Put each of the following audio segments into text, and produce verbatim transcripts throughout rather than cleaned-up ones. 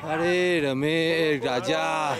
अरे Ramesh Raja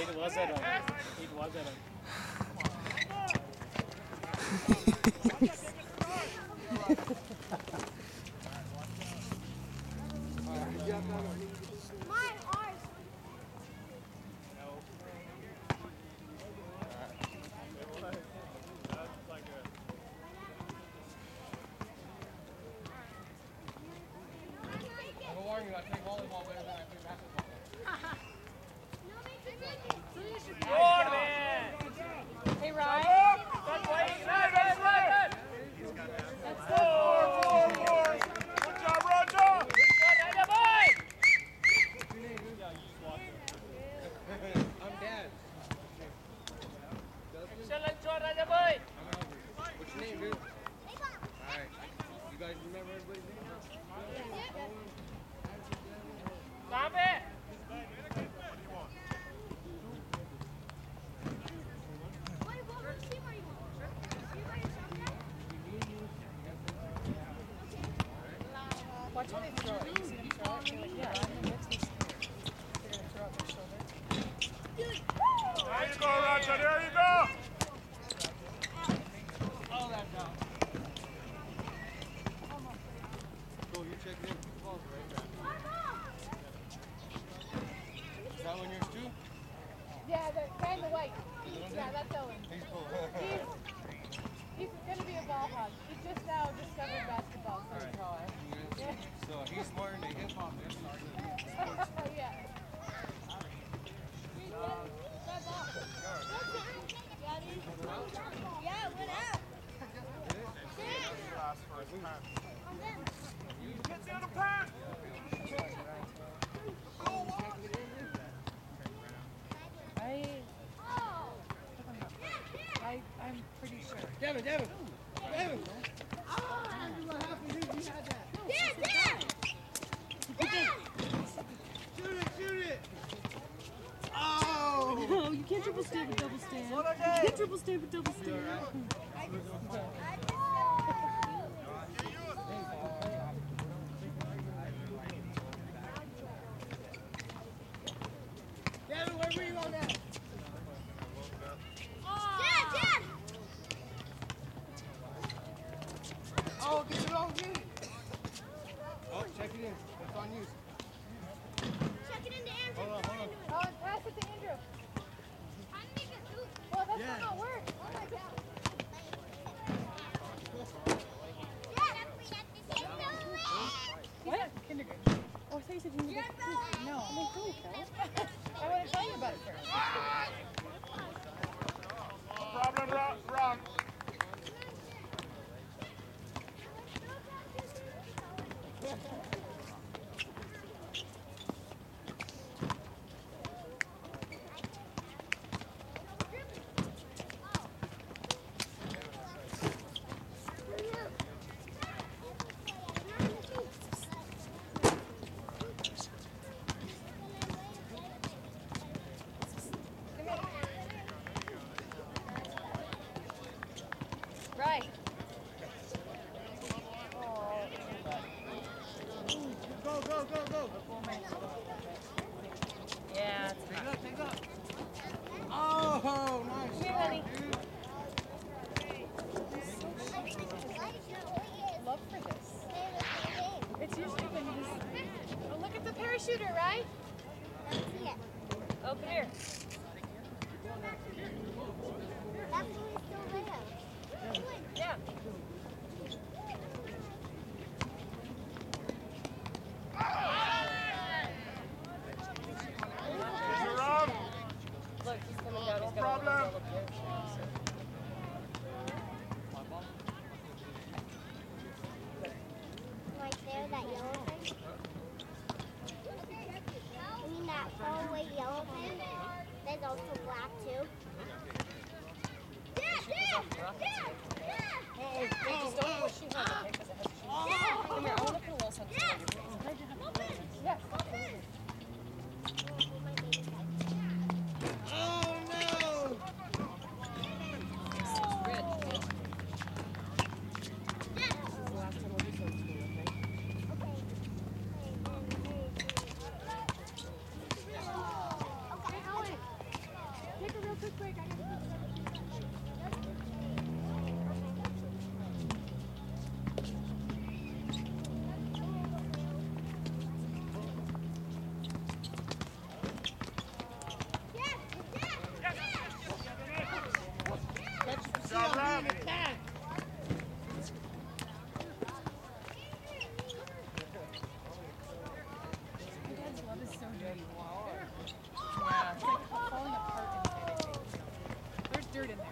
Watch when they throw it. You see them throw it? Like, yeah, I mean, it's just, they're going to throw out their shoulder. There you go, Roger. There you go. Oh, that's out. Go, you check it in. Ball's right back. Is that one yours too? Yeah, the guy in the white. Yeah, that's Owen. He's cool. He's, he's going to be a ball hog. He just now discovered basketball, so he's taller. Yeah. So he's more into hip hop than sports. Yeah. Yeah, what up? Get the other pass. I, I, I'm pretty sure. Devin, Devin. Devin. Dad, Dad! Dad! Shoot it, shoot it. Oh! No, you can't triple stand with double stand. You can't triple stand with double stand. Devin, where were you on that? Dad, Dad! Oh, get it on, get it. Oh, check it in. It's on you. Check it into Andrew. Hold on, hold on. Oh, and pass it to Andrew. Trying to make it hoop. Well, that's Yeah. not work. Oh my God.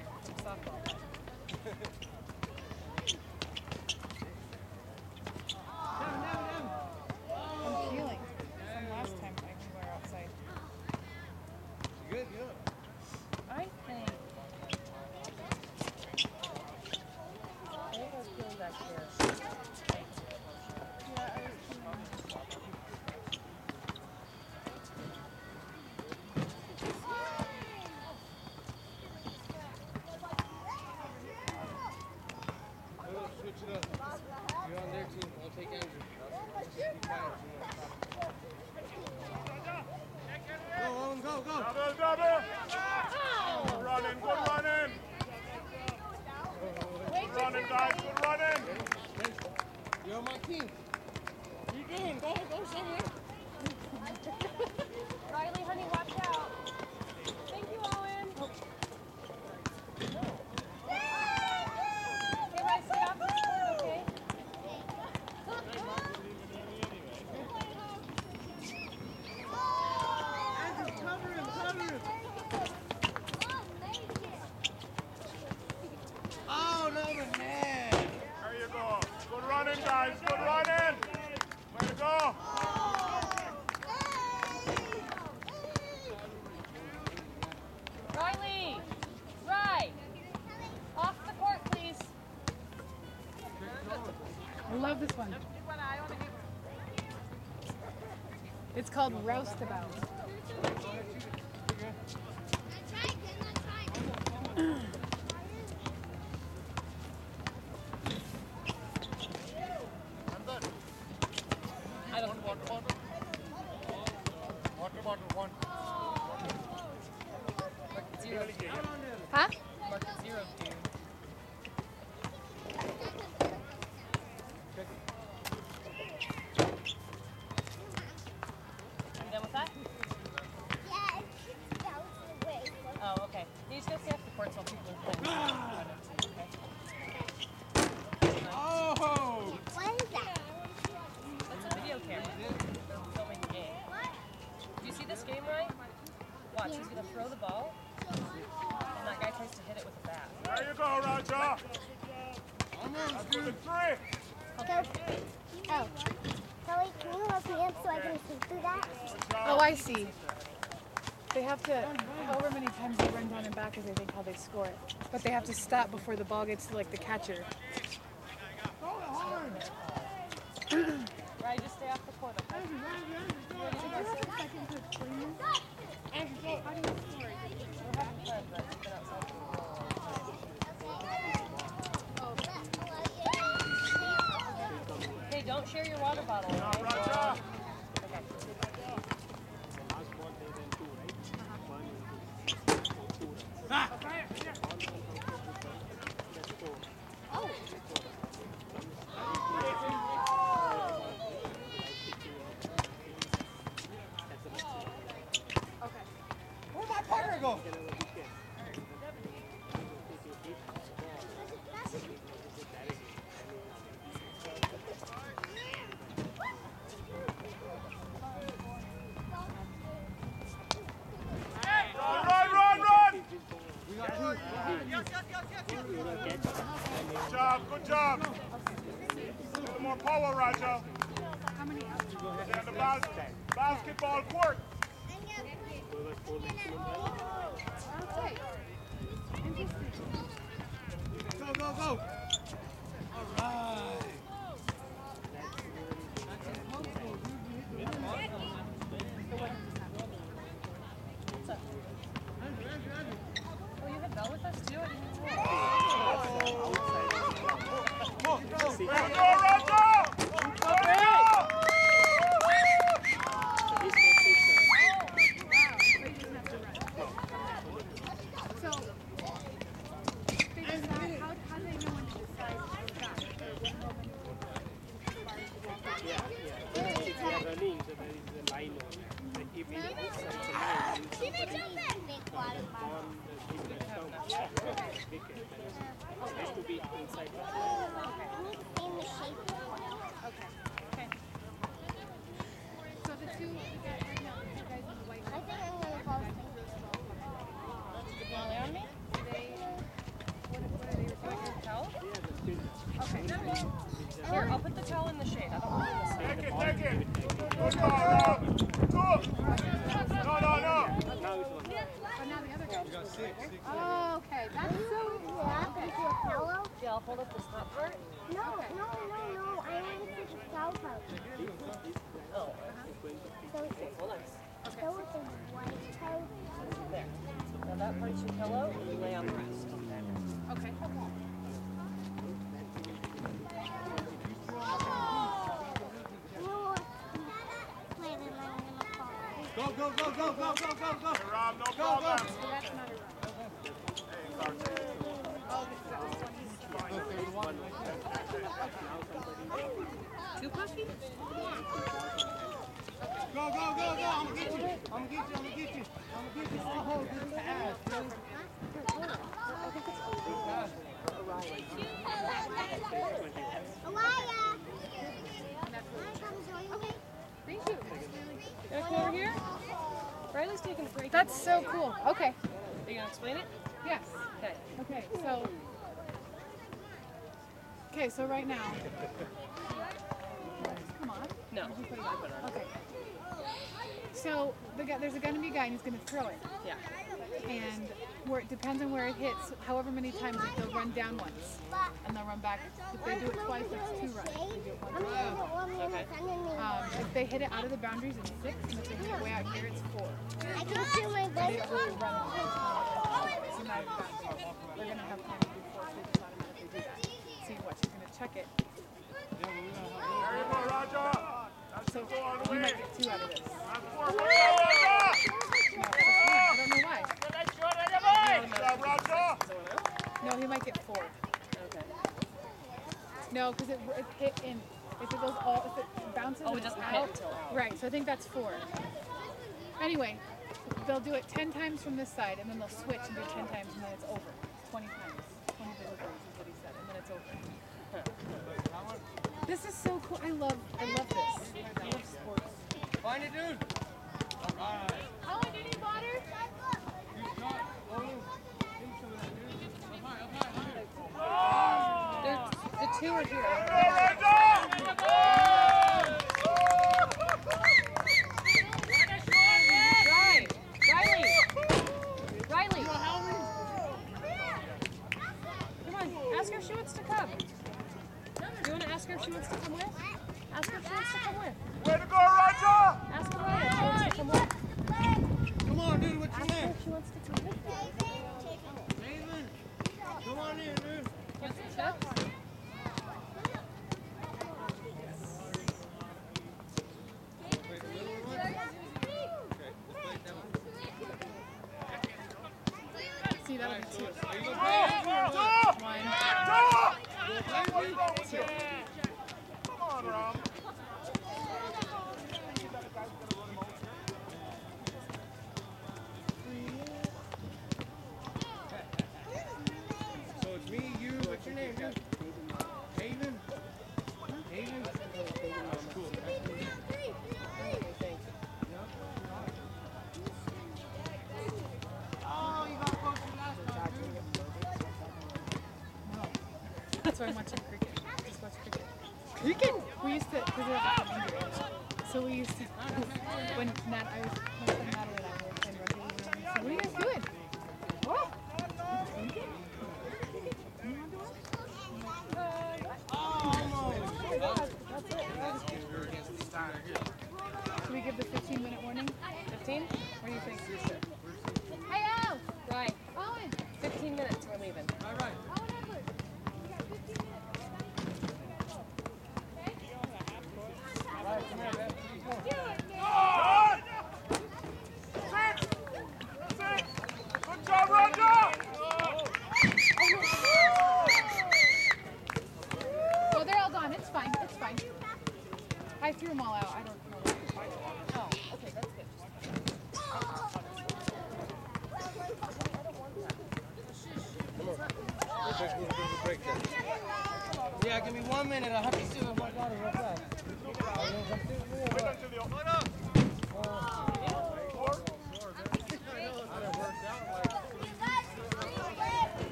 Softball. I'm feeling from last time I we were outside. Good, good. I think. I think I was feeling back here. Yeah, I was We'll switch it up. You're on their team. I'll take Andrew. Go, Owen, go, go. Double, double. Good running, good running. Good running, guys, good running. You're on my team. What are you doing? Go, go somewhere. Riley, honey, watch out. Thank you, Owen. Okay, Riley, stay off the court, okay? Oh, no, man. There you go. Good running, guys, good running. Way to go. Riley, right. Off the court, please. I love this one. It's called Roustabout. I don't want one. Water bottle, one. Zero. Huh? Mark zero, dude. You done with that? Oh, okay. You just gotta stay off the court so people can play. Okay. Oh! What is that? That's a video camera. They're filming the game. Do you see this game, right? Watch, he's gonna throw the ball, and that guy tries to hit it with a bat. There you go, Roger. I'm on, That's for the dude. three. Go. Oh. Kelly, can you help me up so I can see through that? Good job. Oh, I see. They have to, however many times they run down and back is I think how they score it. But they have to stop before the ball gets to like the catcher. Right, just stay off the court, okay? You ready to go, sir? We're having fun, but we've been outside for a while. Hey, don't share your water bottle, Now, okay? Roger. Okay. Where'd my partner go? Run, run, run, run. We got two. Good job, good job. A little more power, Roger. How many out? And the bas basketball court. Okay. Interesting. Go, go, go. All right. Oh, you had Bell with us too? I didn't know. Go, go. Way to go, Roger. Way to go. So, they decide, how, how do they know when to decide to stop? Yeah, yeah. If we are running, so there is a line on it. But if we outside the line, She may jump that big water ball, bottle. the thing that comes, wicket, it has to be inside the line. In the shape of it. Okay. Okay. So the two, the guys, right now, the two guys in the white I think I'm gonna fall asleep. Are they on me? they the shade. I don't want you in the shade. Take it, take it. Good ball, Rob. Good. No, no, no. Oh, now the other guy. Oh, okay. That's so Yeah, into a pillow? Yeah, I'll hold up this top part. No, no, no, no. I want to take a cow pouch. Oh. So, Hold on. so with the white cow. There. Now that part's your pillow, and you lay on the rest. okay. Wait, then I'm gonna fall. Go, go, go, go, go, go, go, go. Hey, Rob, no problem. So that's not a run. Hey, Carter. Oh, this is this one. Two puffy? Go, go, go, go. I'm gonna get you. I'm gonna get you. I'm gonna get you. I'm gonna get you. Oh, good pass. Alaya! Okay. Thank you. Gonna come over here? Riley's taking a break. That's so cool. Okay. Are you gonna explain it? Yes. Okay. Okay, so. Okay, so right now. Come on. No. Okay. So the guy, there's going to be a guy and he's going to throw it. Yeah. And where it depends on where it hits, however many times like, they'll run down once and they'll run back. If they do it twice, that's two runs. They do it once. Okay. Um, if they hit it out of the boundaries, it's six, and if they hit it way out here, it's four. I can see my They best don't really one. run it. So now you've got, they're going to have time to do four, so they just automatically do that. See what, she's going to check it. There you go, Raja. That's So the goal on the you way. might get two out of this. That's four for Raja. I don't know why. Good job, Raja. No, he might get four. Okay. No, because it, it hit in. If it goes all, if it bounces Oh, and it it's doesn't hit out, until out. right? So I think that's four. Anyway, they'll do it ten times from this side, and then they'll switch and do ten times, and then it's over. Twenty times, twenty deliveries is what he said, and then it's over. This is so cool. I love, I love this. I love sports. Find it, dude. All right. Oh, do you need water? You shot. Oh, give me some of that, dude. Up high, up high, high. There's, the two are here. Riley! Riley! Riley! Come on, ask her if she wants to come. Do you want to ask her if she wants to come with? Ask her if she wants to come with. Way to go, Raja. Ask her Riley if she wants to come with. Come on, dude. What's your Ask her name? if she wants to come with. Nathan. Come on in, dude. Want some chips? See, that'll be two. One, two. Come on, Rob. So it's me, you. What's your name, dude? Haven. Haven. Cool. Oh, you got close to last time, dude. That's why I'm watching cricket. Just watch cricket. Cricket? We used to, because we have a computer. So we used to, when Nat, I was, my friend Natalie and I were playing rugby, we were like, what are you guys doing? Oh! Cricket? You want to do it? Should we give the fifteen minute warning? fifteen? What do you think? Hey, Al! Right. fifteen minutes, we're leaving. All right. Good job, Raja. Oh, they're all gone. It's fine. It's fine. I threw them all out. I don't know why. Oh, okay, that's good. Yeah, give me one minute. I have to sit with my daughter real fast. Wait until the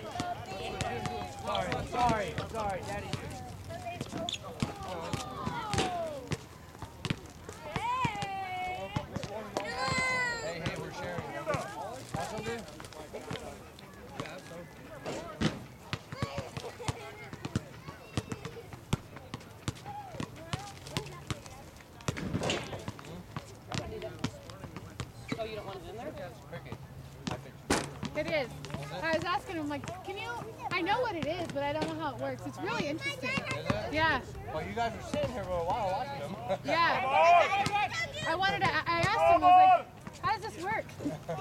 Sorry, sorry, sorry, Daddy. I was asking him, like, can you, I know what it is, but I don't know how it works. It's really interesting. Is it? Yeah. Well, you guys were sitting here for a while watching them. Yeah. I wanted to, I asked him, I was like, how does this work?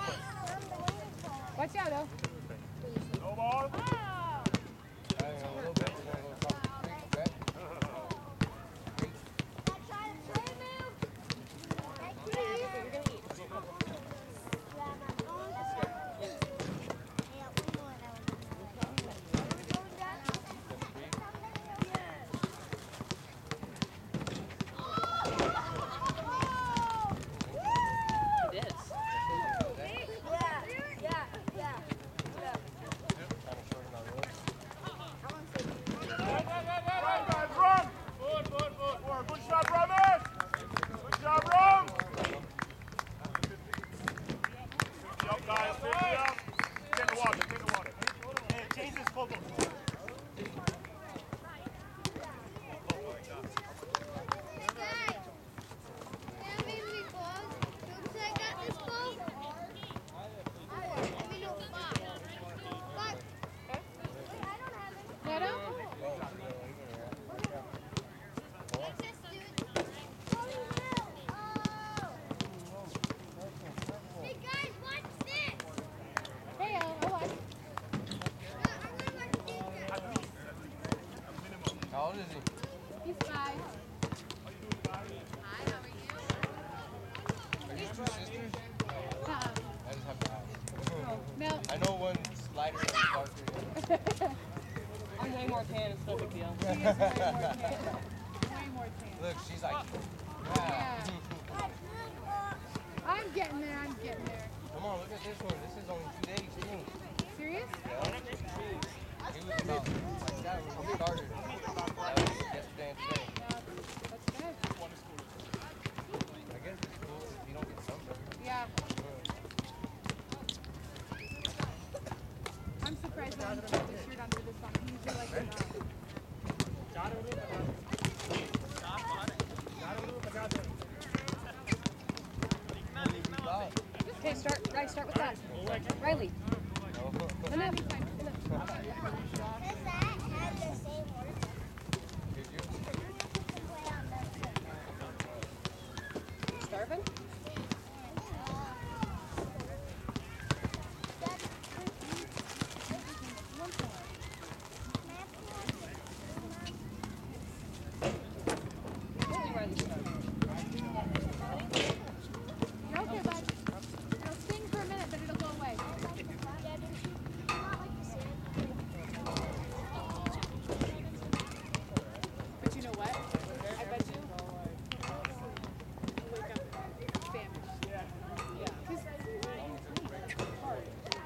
Watch out, though. No ball. I don't know, a little bit. We're gonna go across the street, okay? It is. Run, guys, run. Good, good, good. Good shot, Roman. Good job, Rom. fifty up, guys. fifty up. Take the water, take the water. Hey, change this photo. Neto? Hey, Al, I watch. How old is he? He's five. Are you two sisters? Uh-uh. I just have to ask. No. I know one's lighter and one's darker. I'm way more tan, it's no big deal. He is way more tan. Way more tan. Look, she's like, Yeah. yeah. I'm getting there, I'm getting there. Come on, look at this one. This is only two days, too. Serious? Yeah. He was about like that when we started. That was yesterday and today. That's good. I guess it's cool if you don't get sunburned. Yeah. I'm surprised I didn't put the shirt under this one. I usually like it. Okay, start, right, start with that. Riley. Enough. Starving? Really, Riley starving. You're okay, bud. It'll sting for a minute, but it'll go away. But you know what? I bet you you'll wake up famished. Yeah. Because it's hard.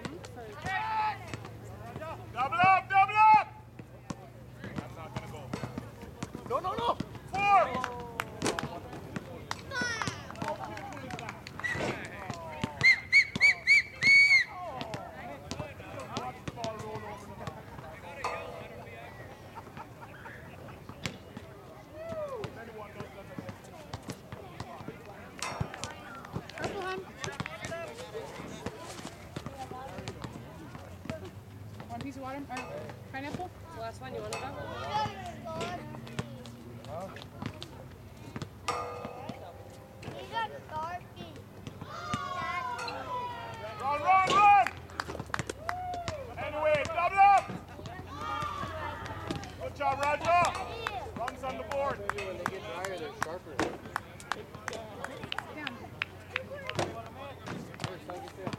Double up, double up. That's not gonna go. No, no, no. Four. Purple, hon. One piece of water? Or pineapple? The last one, you want to go? Run, run, run. Anyway, double up. Good job, Raja. Runs on the board. Maybe when they get drier, they're sharper. Down. Here, son, get this.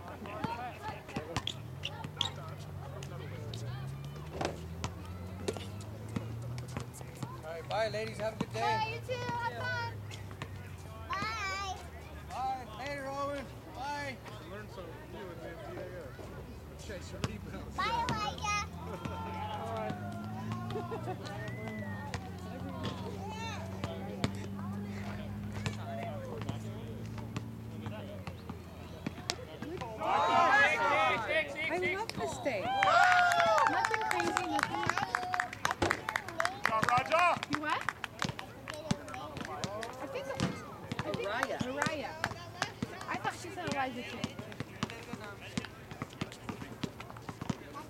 All right, bye, ladies. Have a good day. Bye, you too. Have fun. Bye. Bye. Later, Owen. Bye. Bye, Elijah. I love this day. Nothing crazy, nothing. Good job, Raja. You what? I think I think Mariah. Mariah. I thought she said Elijah too.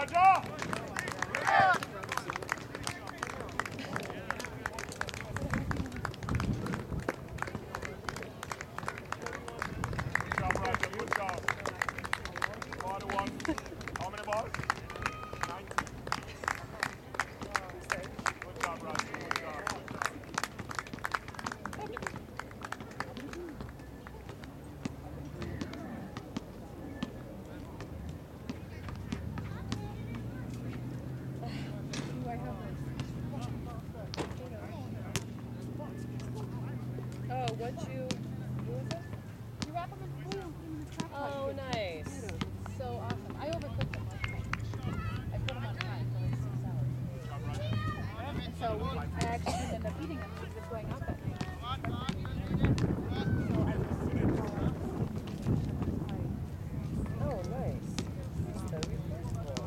Raja! Good job, Raja. Good job. Four to one. How many balls? Nineteen. Good job, Raja. Good job. Good job. Do I have this? Oh, what you? What was it? You wrap them in foil and put them in the crock pot. Oh, nice. So awesome. I overcooked them last night. I put them on high for like six hours. So we, I actually didn't end up eating them because it was going out that night. Oh, nice. So beautiful.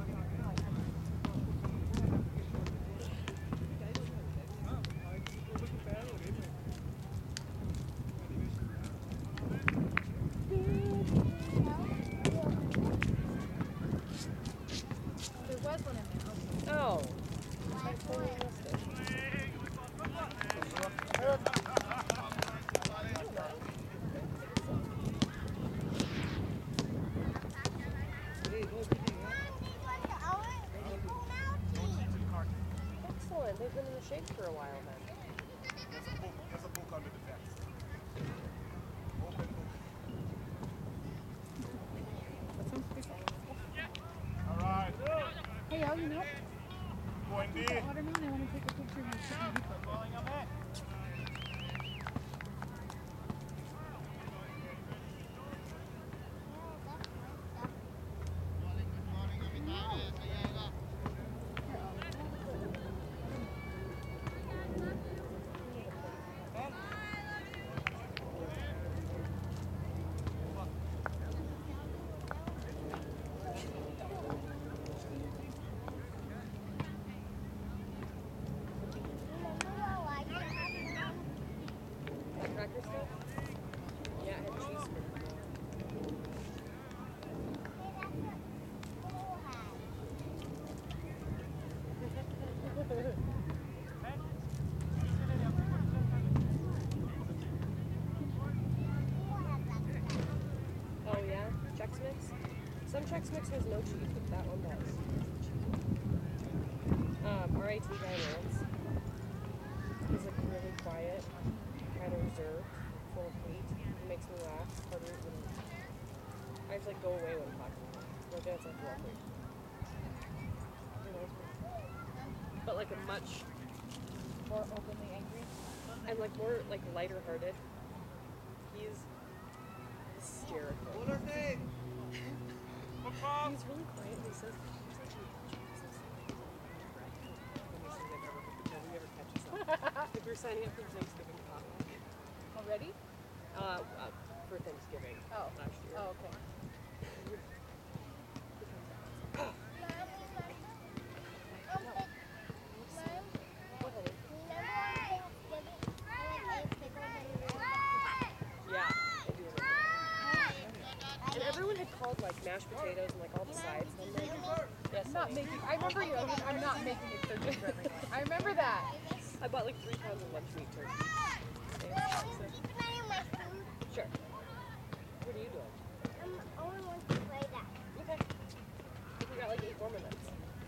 There was one in there. Oh. I totally missed it. Excellent. They've been in the shade for a while then. There's a book. There's a book under the desk. Open book. That sounds good. All right. Hey, y'all, you know, Going D. that watermelon, I want to take a picture of my chicken. Cracker stuff? Yeah, I had cheese for Oh yeah? Chex Mix? Some Chex Mix has no cheese, but that one does. Um, R I T guy Lance. He's like really quiet, kind of reserved, full of hate. He makes me laugh harder than I have to like go away when I'm talking to him. My dad's like awkward. He knows me. But like a much More openly angry. and like more like lighter hearted. He's hysterical. He's really quiet. He says he's like he says when he never catches up. If you're signing up for Thanksgiving potluck. Already? Uh, uh for Thanksgiving Oh. last year. Oh, okay. Yeah, I do remember that. And everyone had called like mashed potatoes and like all the sides. And I'm like, yes, I'm not honey. making, I remember you, I'm not making it turkey for everyone. I remember that. I bought like three pounds of lunch meat turkey. Sure. What are you doing? Okay. We got like eight more minutes.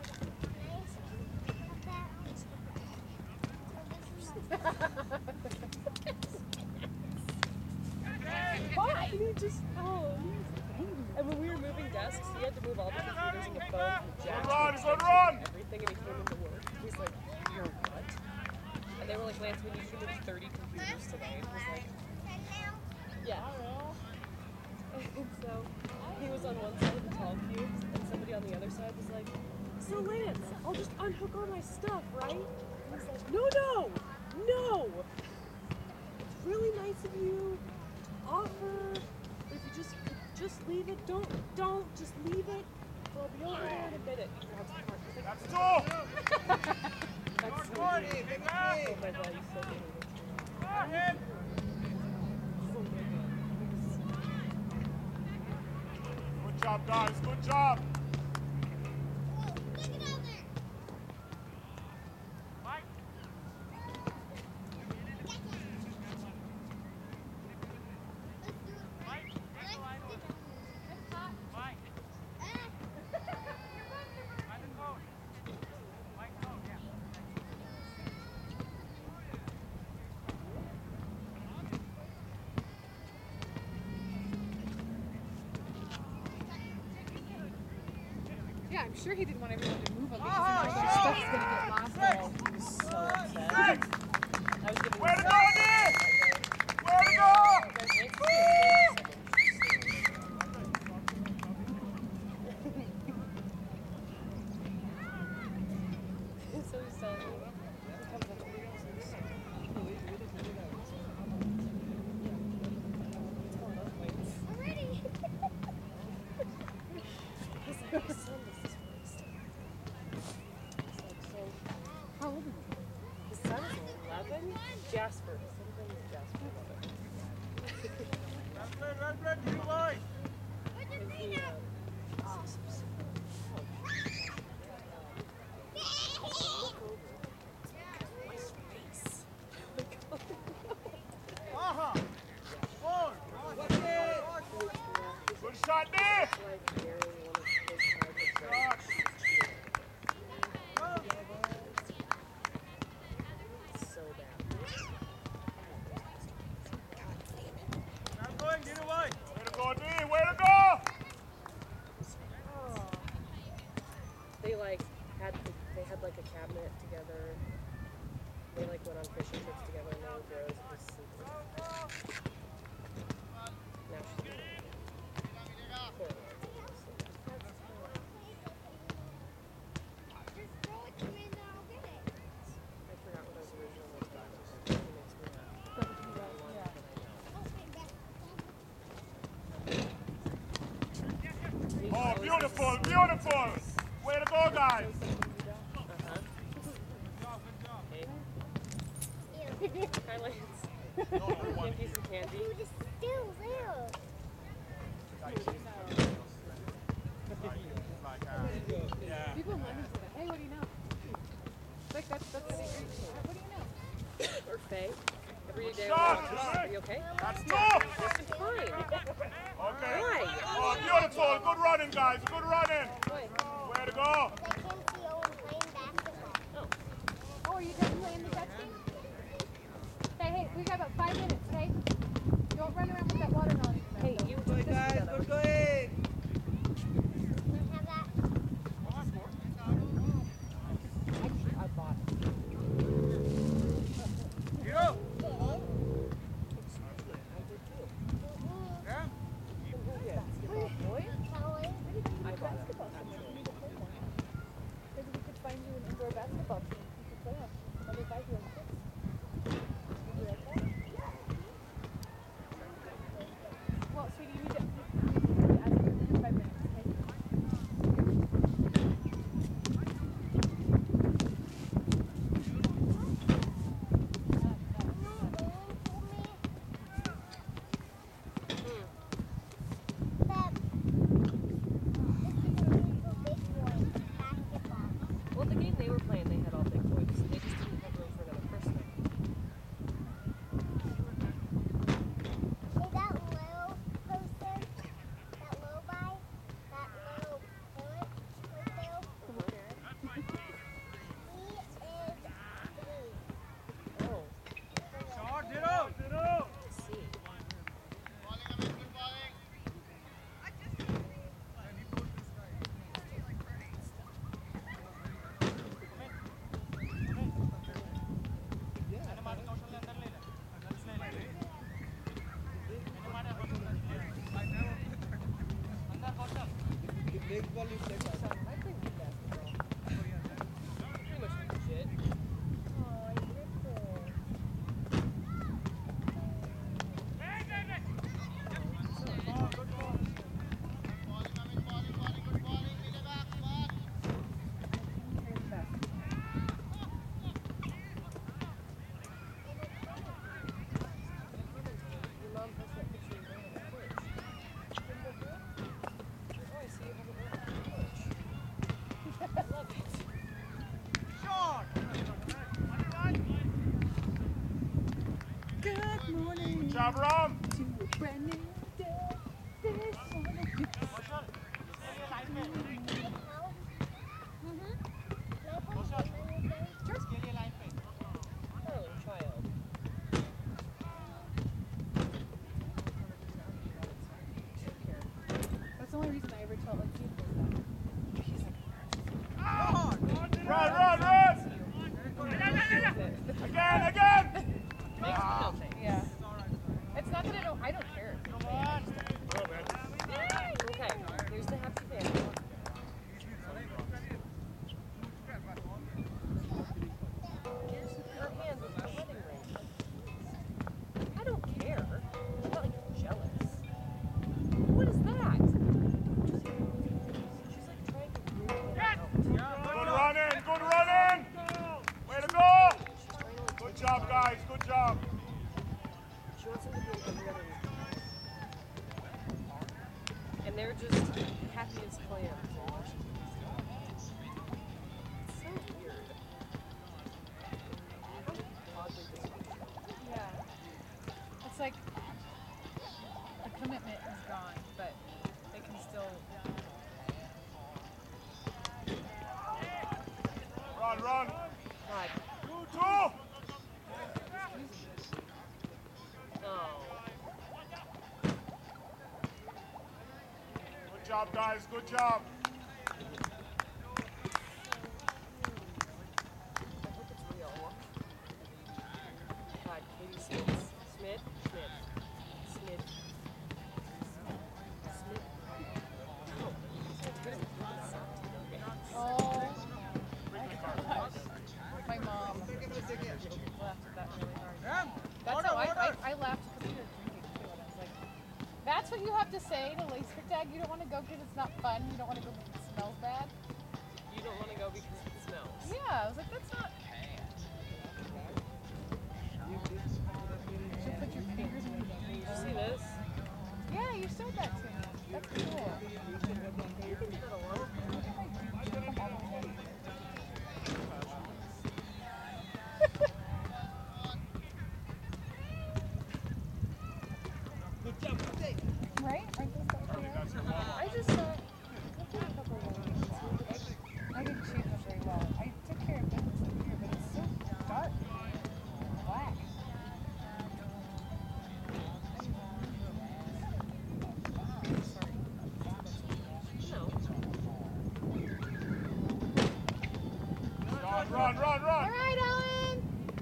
Why? You just oh. And when we were moving desks, he had to move all the computers and the phone from Jack. Good run, good run. Everything, and he came into work. He's like, "You're what?" And they were like, "Lance, we need you to move thirty computers today." And he was like, "Yeah." And so he was on one side of the tall cubes, and somebody on the other side was like, "So Lance, I'll just unhook all my stuff, right?" And he's like, "No, no, no. It's really nice of you to offer. But if you just just leave it, don't don't just leave it. I'll be over there in a minute." He grabs the cart. He's like, That's two. "That's so good." Oh my God, he's so good. Good job, guys. Good job. I'm sure he didn't want everyone to move him because all their stuff's gonna get lost. Oh, he was so upset. I was giving Way to him go, Nick! Way to go! You guys wait to see So he's telling me, he comes up to me and says, I'm ready. he's like, my son does this for his stuff. He's like, so, How old is he? his son is eleven? Jasper. His son's name is Jasper. Red, red, red, you boys! And he, um, oh, so sad. Look over. My face. Aha! Four! Good shot, Nick! Like carrying one of his cards. So bad. I'm going, get away! Way to go, D! Way to go! They like had the, they had like a cabinet together. They like went on fishing trips together and they were bros. It was super. Now she's poor Lauren. Just throw it to me and then I'll get it. I forgot what I was originally talking about. She makes me laugh. Oh, beautiful, beautiful! Way to go, guys! Uh-huh. Hey. Hi, Lance. Can't get some candy. You just still there. People in London say that. Hey, what do you know? It's like that's that's what they say. What do you know? Or Faye. Every day. Shot! Are you okay? That's tough! This is fine. Okay. Why? Oh, beautiful! Good running, guys! Good running! Why? Way to go! I can't see Owen playing basketball. Oh, are you guys playing the Dutch game? Hey, hey, we got about five minutes, okay? Don't run around with that watermelon. Hey, you put this together. Can I have that? Actually, I bought it. Get up! I did too. Yeah? Boy? Kelly? I bought it. Actually. Maybe we could find you an indoor basketball team you could play on. Let me buy you a six. Would you like that? Well, sweetie, you need to you need to ask her in five minutes, okay? Well, the game they were playing, they had all big boys. They just didn't have room for another person. Oh, Shot, get up! Get up! I see. I play with basketball. Pretty much legit. Oh, I ripped it. Your mom has that picture of you on the porch. Oh, I see you have it right on the porch. I love it. Shot! Good morning Good job, Ram! to a brand new day. This morning. Darling child. Take care. That's the only reason I ever tell like people stuff. He's like, together with guys. And they're just happy as clams. It's so weird. How oddly dysfunctional. Yeah. It's like the commitment is gone, but they can still. Run, run. God. Two. Oh. Good job, guys. Good job. I hope it's real. God, Katie Smith. Smith? Smith. Smith. Smith. Oh, it's good. Oh my gosh. My mom laughed at that really hard. That's how I, I, I laughed because we were drinking too, and I was like, that's what you have to say to laser tag? You don't want to go because it's not fun? You don't want to go because it smells bad? You don't want to go because it smells. Yeah, I was like, that's not. You should put your fingers in your Did you see this? Yeah, you showed that to me. That's cool. You can do that alone. Right? Aren't those stuff here? I just saw. Look at a couple of ones. I didn't shape them very well. I took care of business up here, but it's so dark. Black. No. Run, run, run, All run. right, Owen.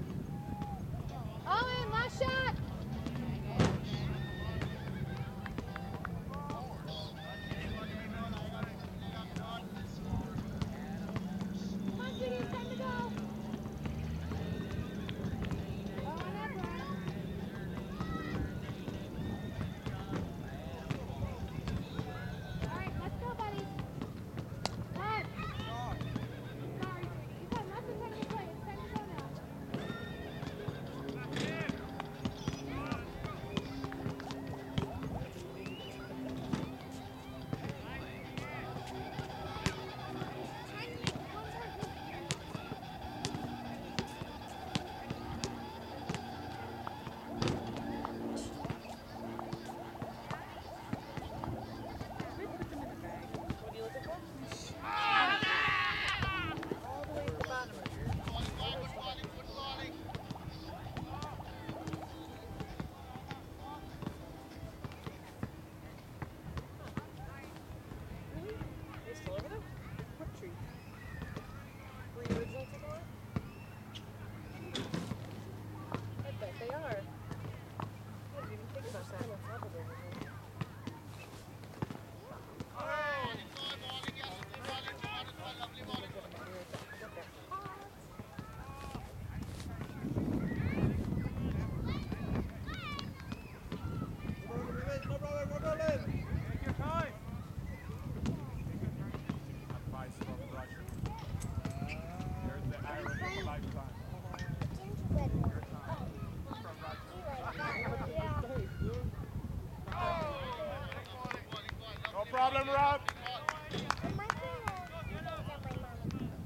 Owen, last shot. Come on, Kitty, it's time to go. Owen, up, Owen. All right, let's go, buddy. Mark. Sorry, Judy. You got lots of time to play. It's time to go now. What are you looking for? All the way at the bottom. Really? They still over there? What tree? Were you originally taking one? I bet they are. I didn't even think about that. What's happened over here? Take your time. Advice from Russia. There's the irony of a lifetime. Gingerbread man. Yeah. No problem, Rob. And my favorite. You don't get my mama.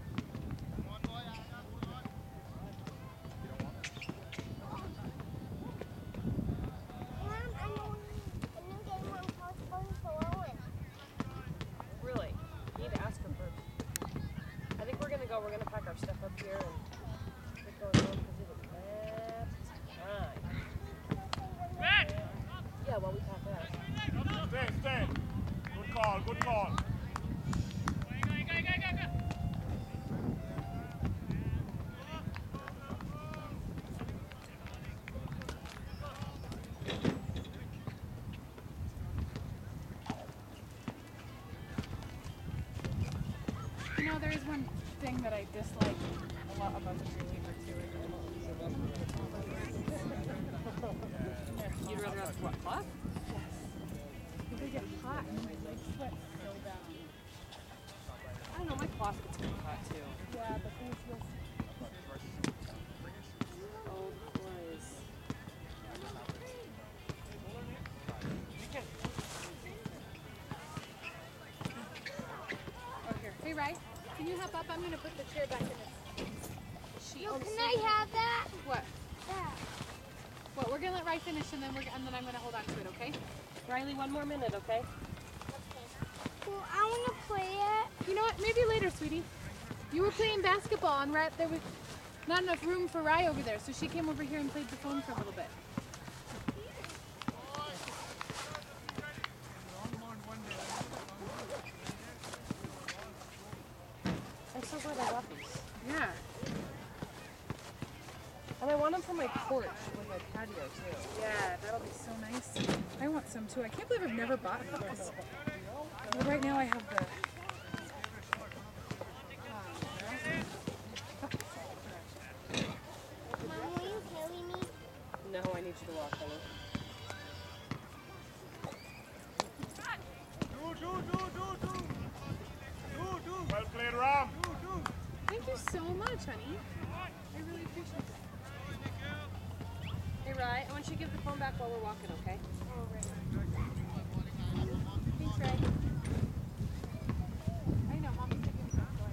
Mom, I'm on a new game on postponed for Owen. Really? You need to ask her first. I think we're gonna go. We're gonna pack our stuff up here and get going home because it is nap time. Yeah, while we pack up. Stay, stay. Good call, good call. You know, there is one thing that I dislike a lot about the goalkeeper too. You'd rather have what, cloth? Because they get hot and my legs sweat so bad. I don't know, my cloth gets pretty hot too. Yeah, but these was Oh, boys. Hey, Rai, can you hop up? I'm going to put the chair back in its sheet. No, can I have that? What? That. What? We're going to let Rai finish, and then we're and then I'm going to hold on to it, okay? Riley, one more minute, okay? Well, I want to play it. You know what? Maybe later, sweetie. You were playing basketball, and Rai, there was not enough room for Rai over there, so she came over here and played the phone for a little bit. I'm so glad I got these. Yeah. And I want them for my porch, with my patio, too. Yeah, that'll be so nice. I want some, too. I can't believe I've never bought them, because well, right now I have the... Mom, will you carry me? No, I need you to walk, honey. Well played, Ram. Thank you so much, honey. I really appreciate it. Hey, Rai, I want you to give the phone back while we're walking, okay? Oh, right. Thanks, Ray. I know, Mommy's taking the phone.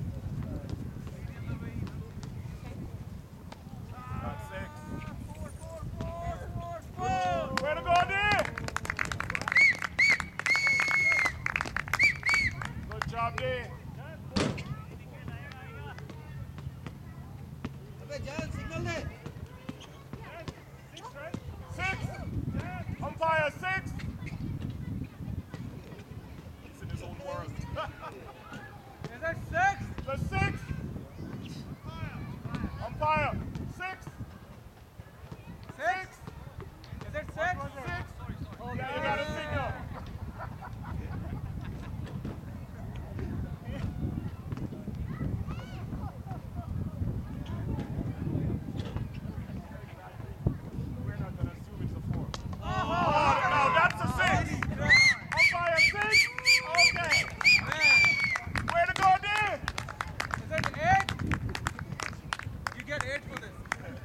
That's six. Way to go, D! Good job, D. Six! Umpire, six! He's in his own world. Is that six? The six! Umpire, six! Six? Is it six? Six! Oh, yeah, you got a signal. We're not gonna assume it's a four. Oh, no, that's a six! Umpire, six! Okay. Way to go, D! Is it eight? You get eight for this.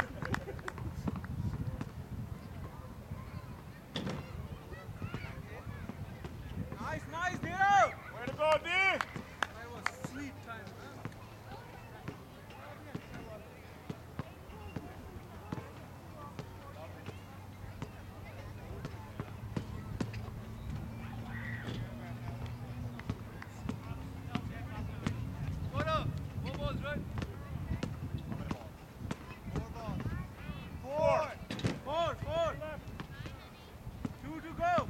Nice, nice, Nero! Way to go, D! I was sleep time. What up? One ball's right. Four! Four, four. Two to go.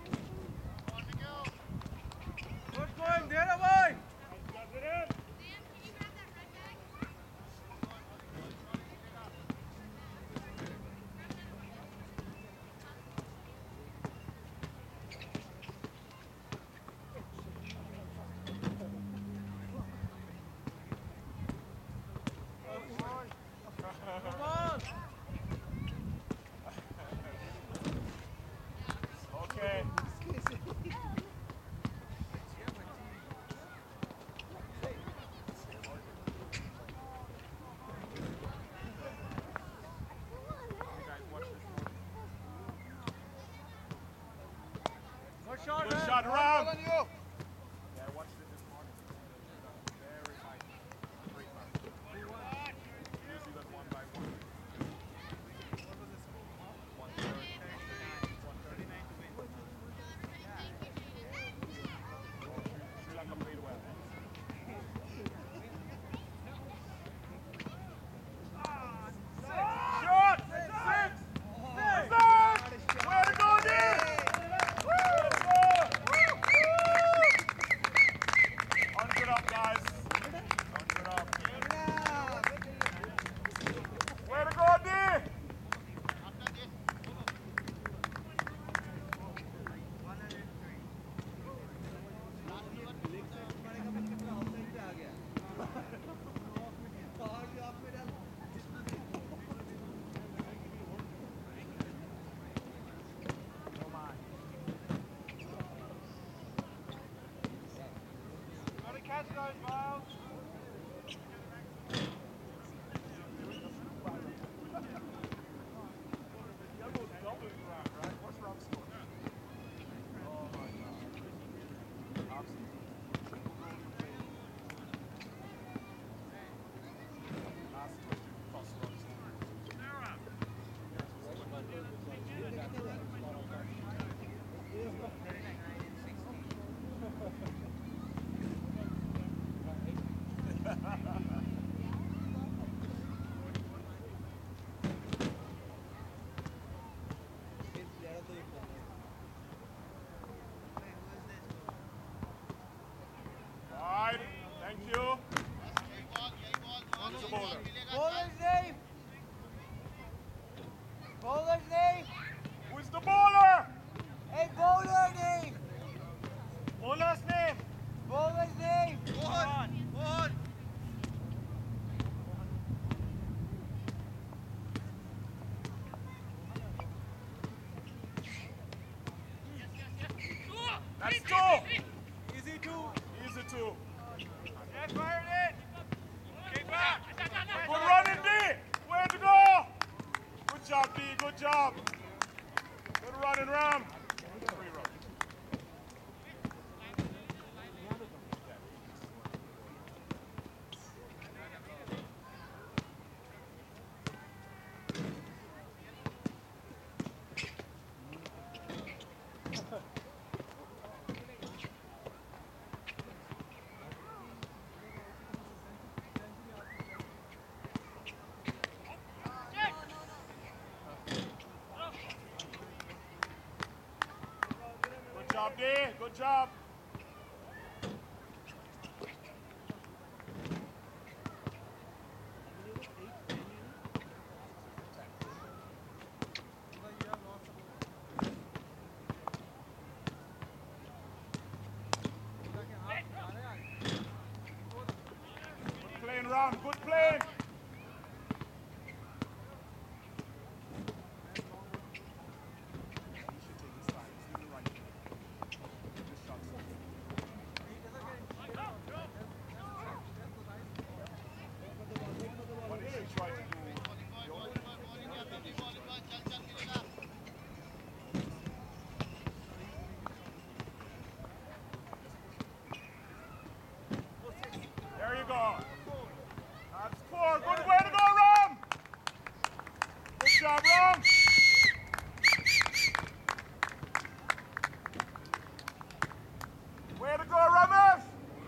What's going there, boy? Come on. Okay. Good shot, Good man. shot, Ball Ram. on you. Yeah, I watched it this morning. Very high. Great match. Usually that's one by one. One thirty. One thirty-nine to win. Sri Lanka played well. Shot! Six! Six! Way to go, D! Woo! That's two. Easy two. Easy two. Get fired in. Get back. Good running, D. Way to go. Good job, D. Good job. Good running, Ram. Free run. Good job, D. Good job. Good playing, Ram. Good playing. There you go. That's four. Good way to go, Ram. Good job, Ram. Way to go, Ramesh.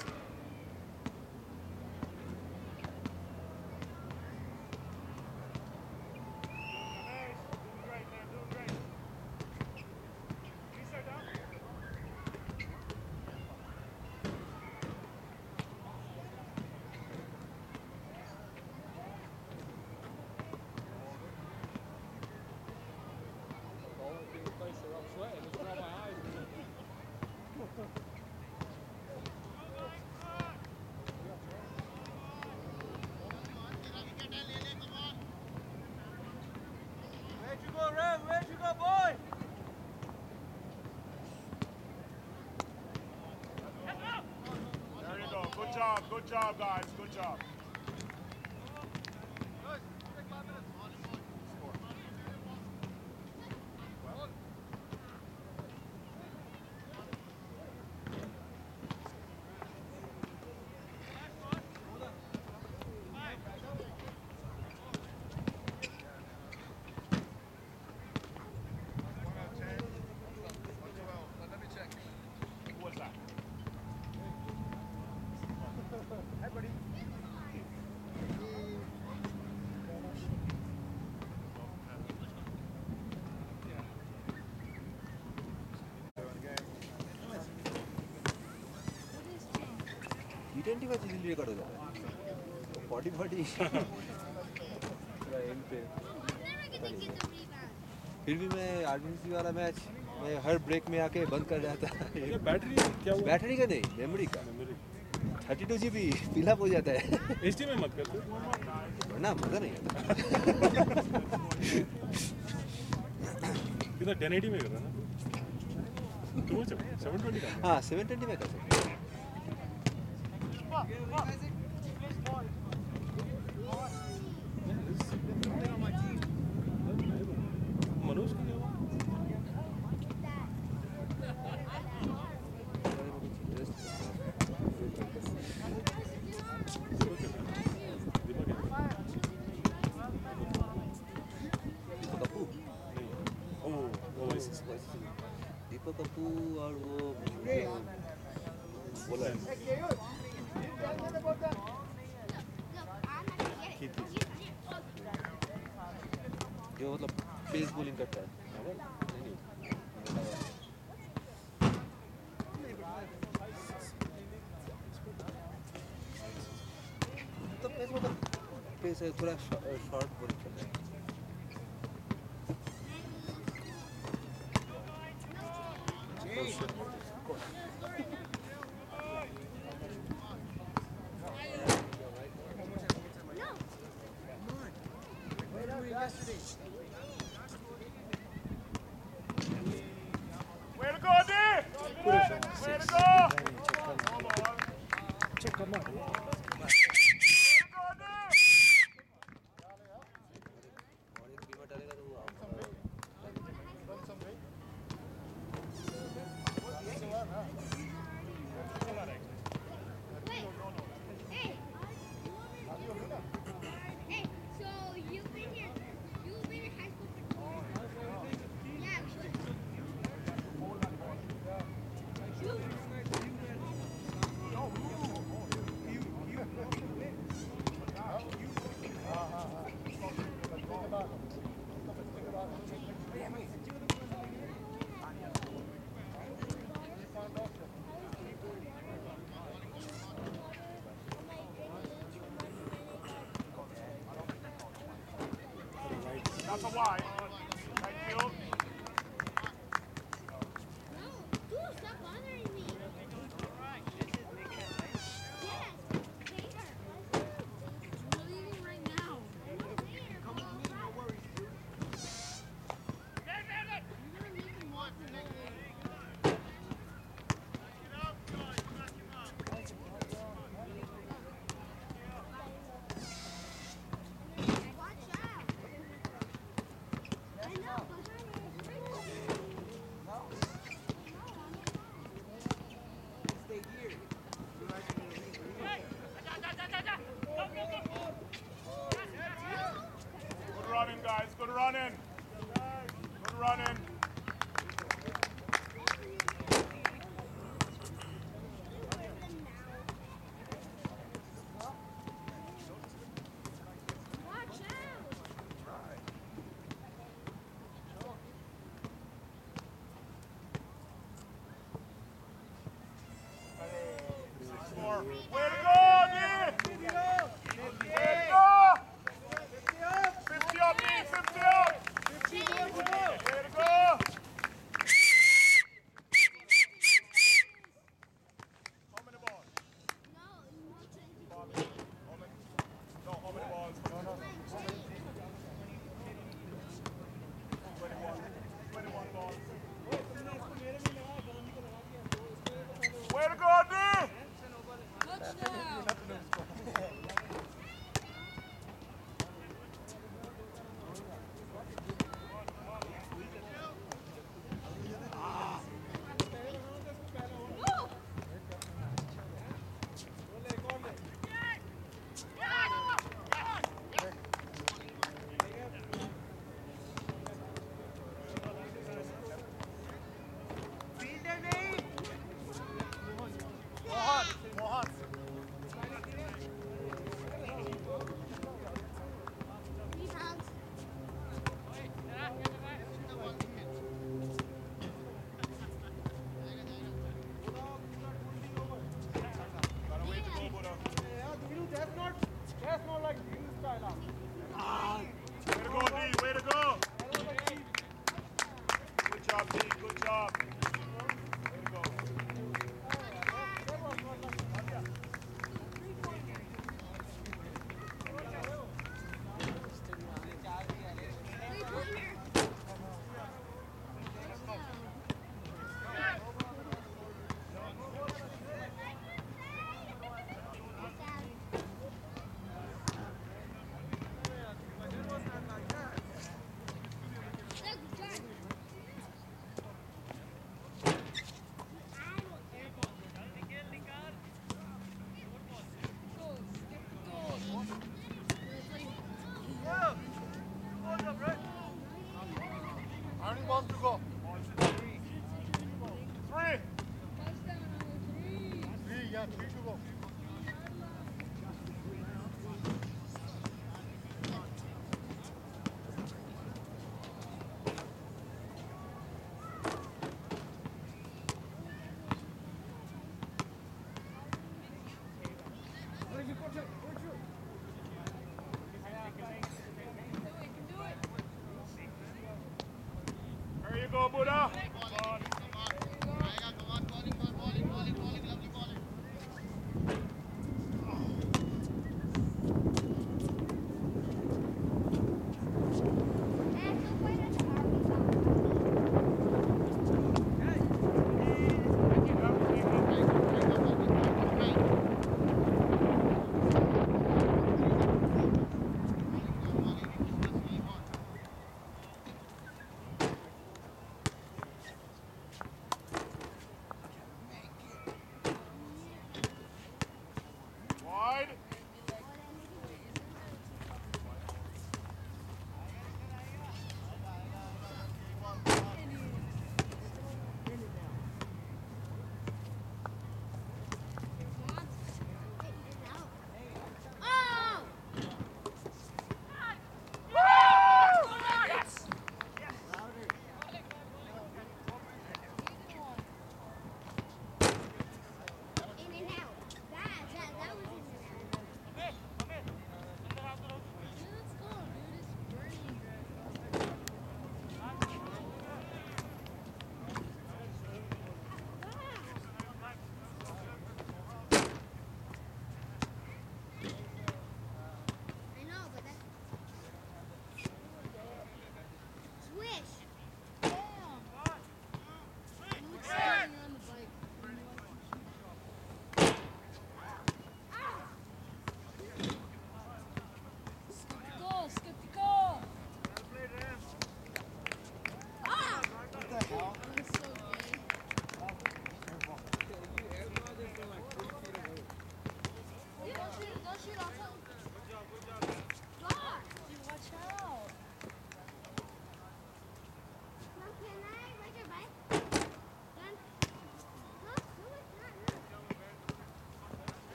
Doing great, man. Doing great. Can you sit down? Where'd you go, Ram? Where'd you go, boy? There you go. Good job. Good job, guys. Good job. Who was that? Hi, buddy. T twenty match easily record हो जाता है forty forty M पे पता नहीं है। फिर भी मैं आरबीसी वाला मैच मैं हर ब्रेक में आके बंद कर जाता है। बैटरी क्या हुआ? बैटरी का नहीं, मेमोरी का। Thirty two G B fill up हो जाता है। एच डी में मत करते वरना मज़ा नहीं आता। कितना टेन एटी में कर रहा ना? टू सेवन ट्वेंटी का? हाँ सेवन ट्वेंटी में कर सकते हैं। मनोज का क्या हुआ? दीपक कप्पू और वो बोला जो मतलब पेस बॉलिंग करता है। तो पेस मतलब पेस थोड़ा शॉर्ट बॉलिंग करता है। Way to go, D! Way to six. go! Check come on. Hey, so you've been here, you've been in high school for yeah, That's a wide. Thank you. no, dude, stop bothering me. Yes, later. We're leaving right now. Come on, no worries, dude. You're gonna make him walk away. Watch out. I know, but Good running, guys. Good running. Good running. watch out. Score. Way to go, D! Way to go! fifty up, D! fifty up! Way to go! How many balls? No, you want to How many? No, how many balls? twenty-one. twenty-one balls. Way to go, D! rebounds. Got a way to go, Buddha. Way to go, D. Way to go. Good job, D. Good job. Way to go. Three pointer. Good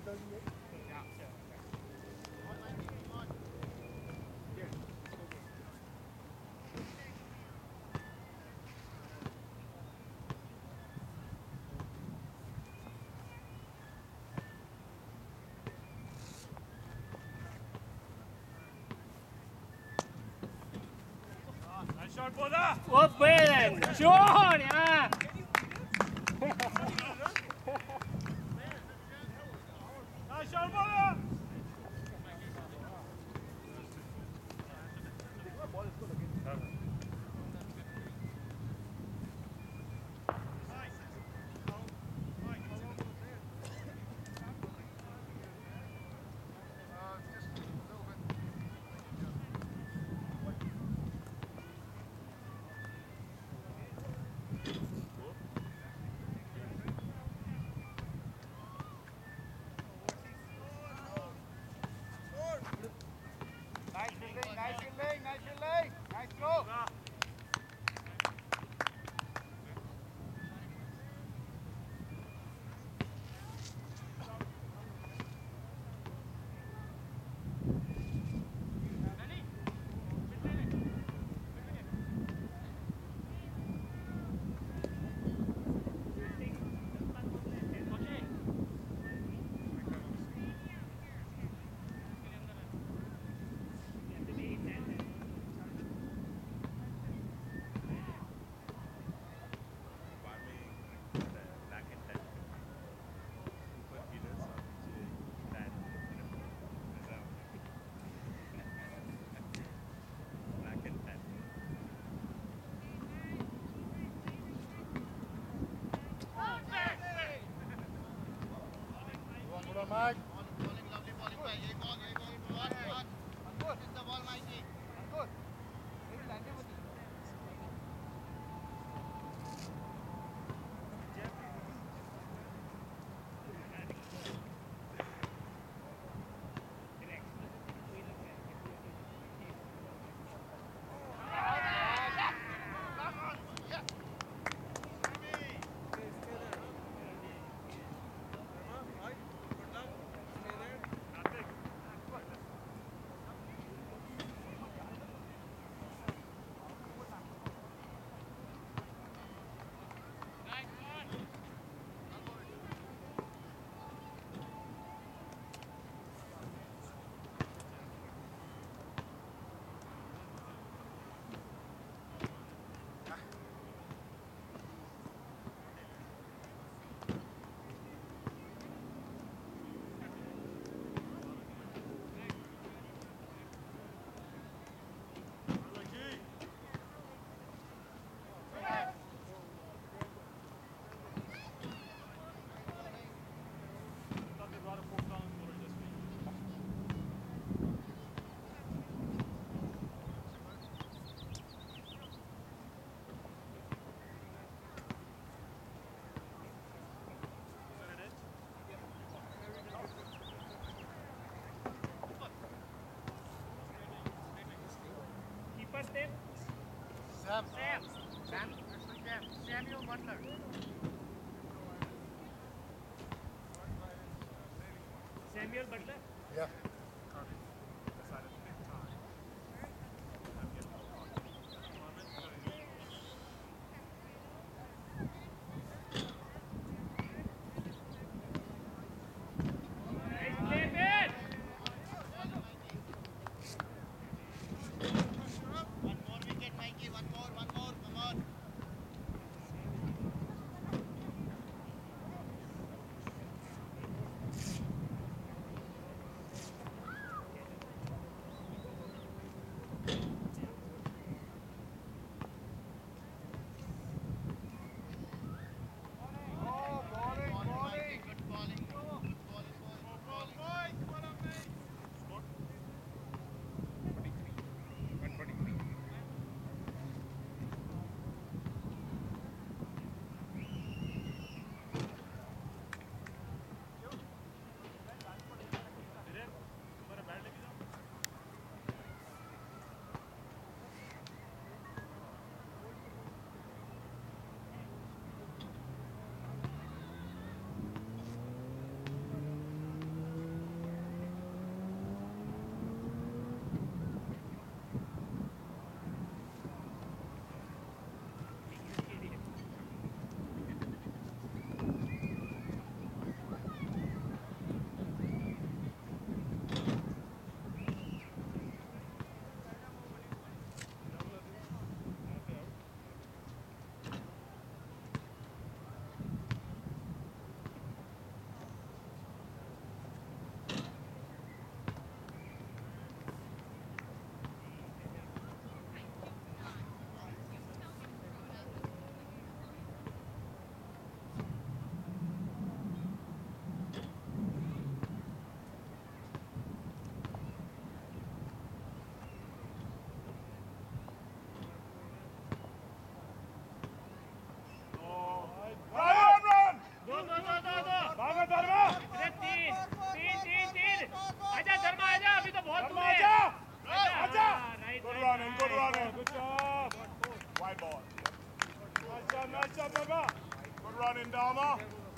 Nice shot, brother. Open! Sure! Yeah! Nice shot, brother. Nice fielding, nice fielding, nice fielding, nice throw. Mike. Sam. Sam. Sam. Sam. Samuel Butler. Samuel Butler? Yeah. shot, Dharma. Good running, Dharma.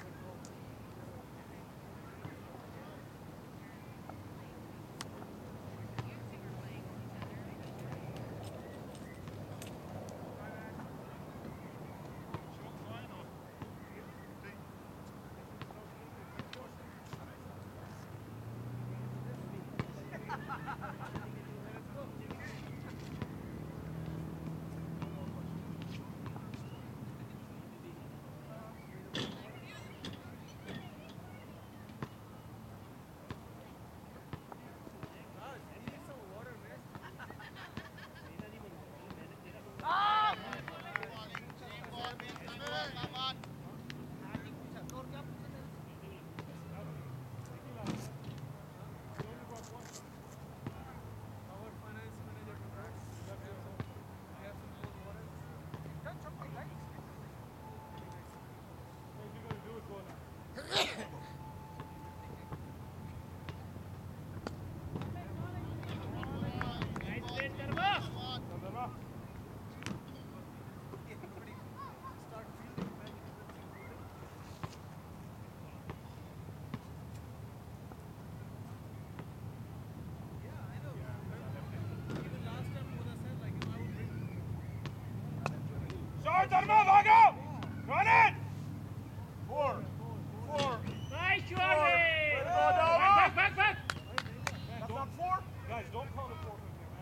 Shot, Dharma, Vago! Run it! Four. Four. Nice, Four. Way to go, Dharma! Back, back, back! That's not four? Guys, don't call the four.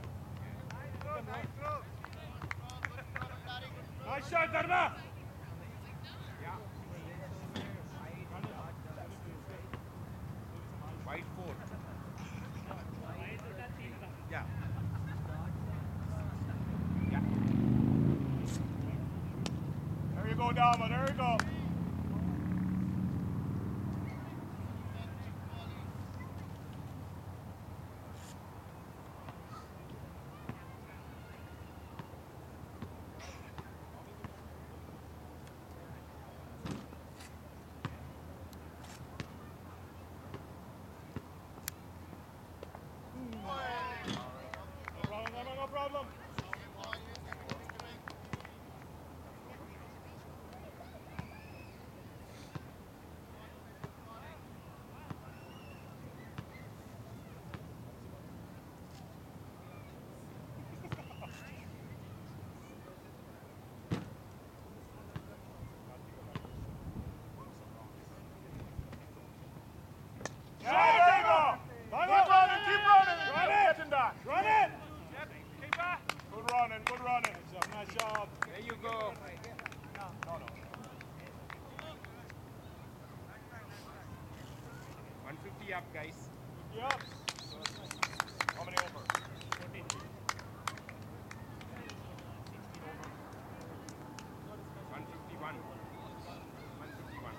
Nice shot, Dharma! White four. Yeah. There you go, Dharma, there you go. No problem, Dharma, no problem. Yeah, Dharma! Keep running, keep running! Run it! Getting that. Run it! Keep back! Good running, good running. Nice job, nice job. There you go. No, no. one fifty up, guys. Yep. How many over? one fifty-one. one fifty-one.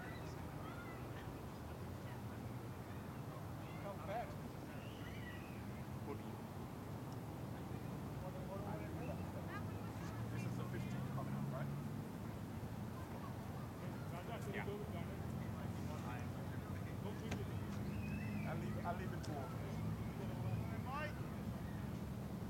This is the fifteenth coming up, right? Yeah. I'll leave, I'll leave it for.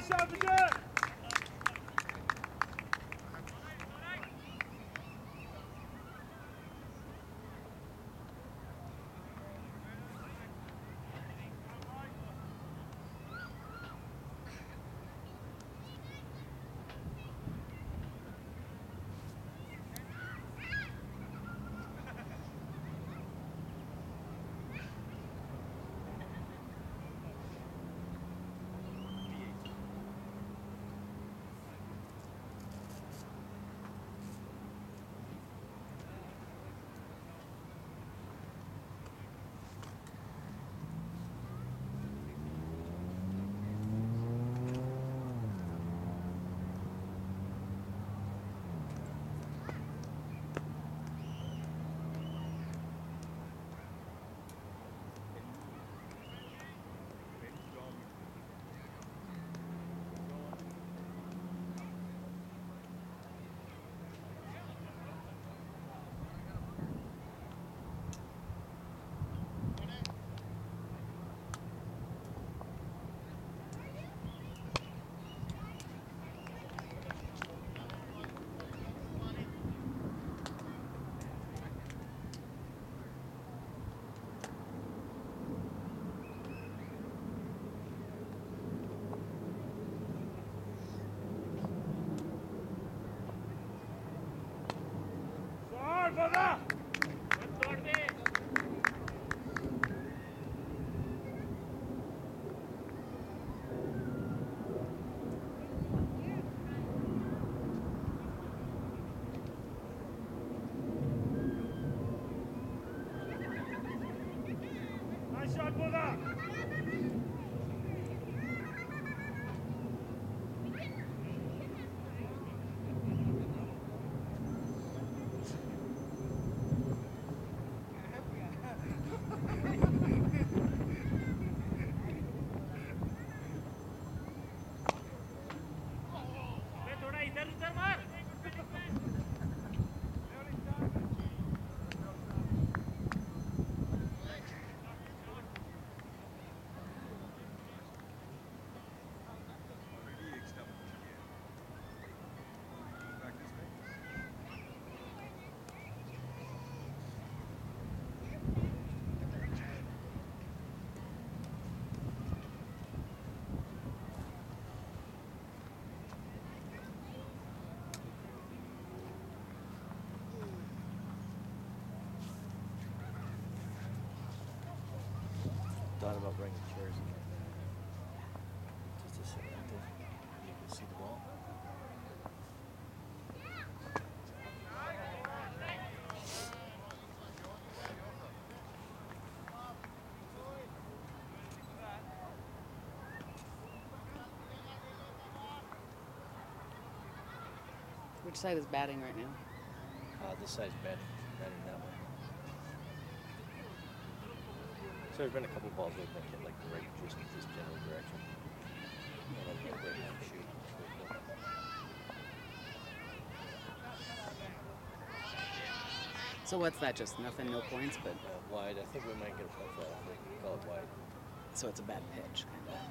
Nice shot, again. Brother! Nice shot, brother! Thought about bringing chairs in there. Just to sit right there. You can see the ball. Which side is batting right now? Uh, this side's batting, batting that way. So there's been a couple balls where they hit like right just this general direction. And then hit right and shoot. So what's that? Just nothing, no points, but Uh, wide. I think we might get a point for that. I think we call it wide. so it's a bad pitch, kind of.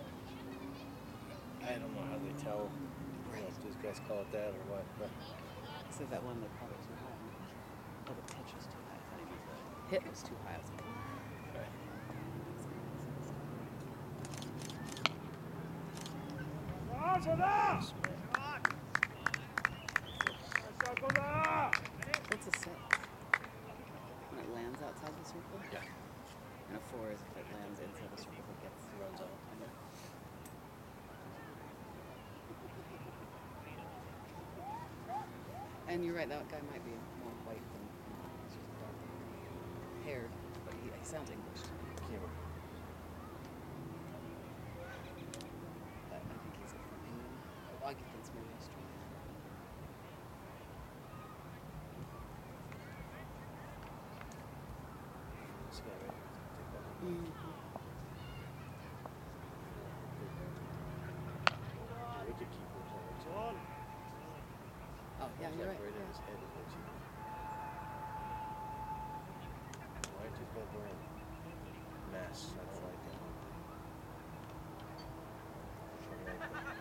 I don't know how they tell. You know, if these guys call it that or what. But So that one they called it too high. Oh, the pitch was too high. I thought he meant the hit was too high. I was like, right. On, brother! Nice shot, brother! what's a six? When it lands outside the circle? Yeah. And a four is if it lands inside the circle, it gets Runs out. I know. And you're right, that guy might be more white than he's just dark haired, but he, he sounds English to me. Camera. But I think he's from England. Oh, I think it's maybe Australia. This guy right here. Take that. Mm-hmm. Wicket keepers on the top. On. Oh, yeah, It's you're like right. right in Yeah. his head. It looks like. Why took that wearing mass? I don't like that. I don't like that.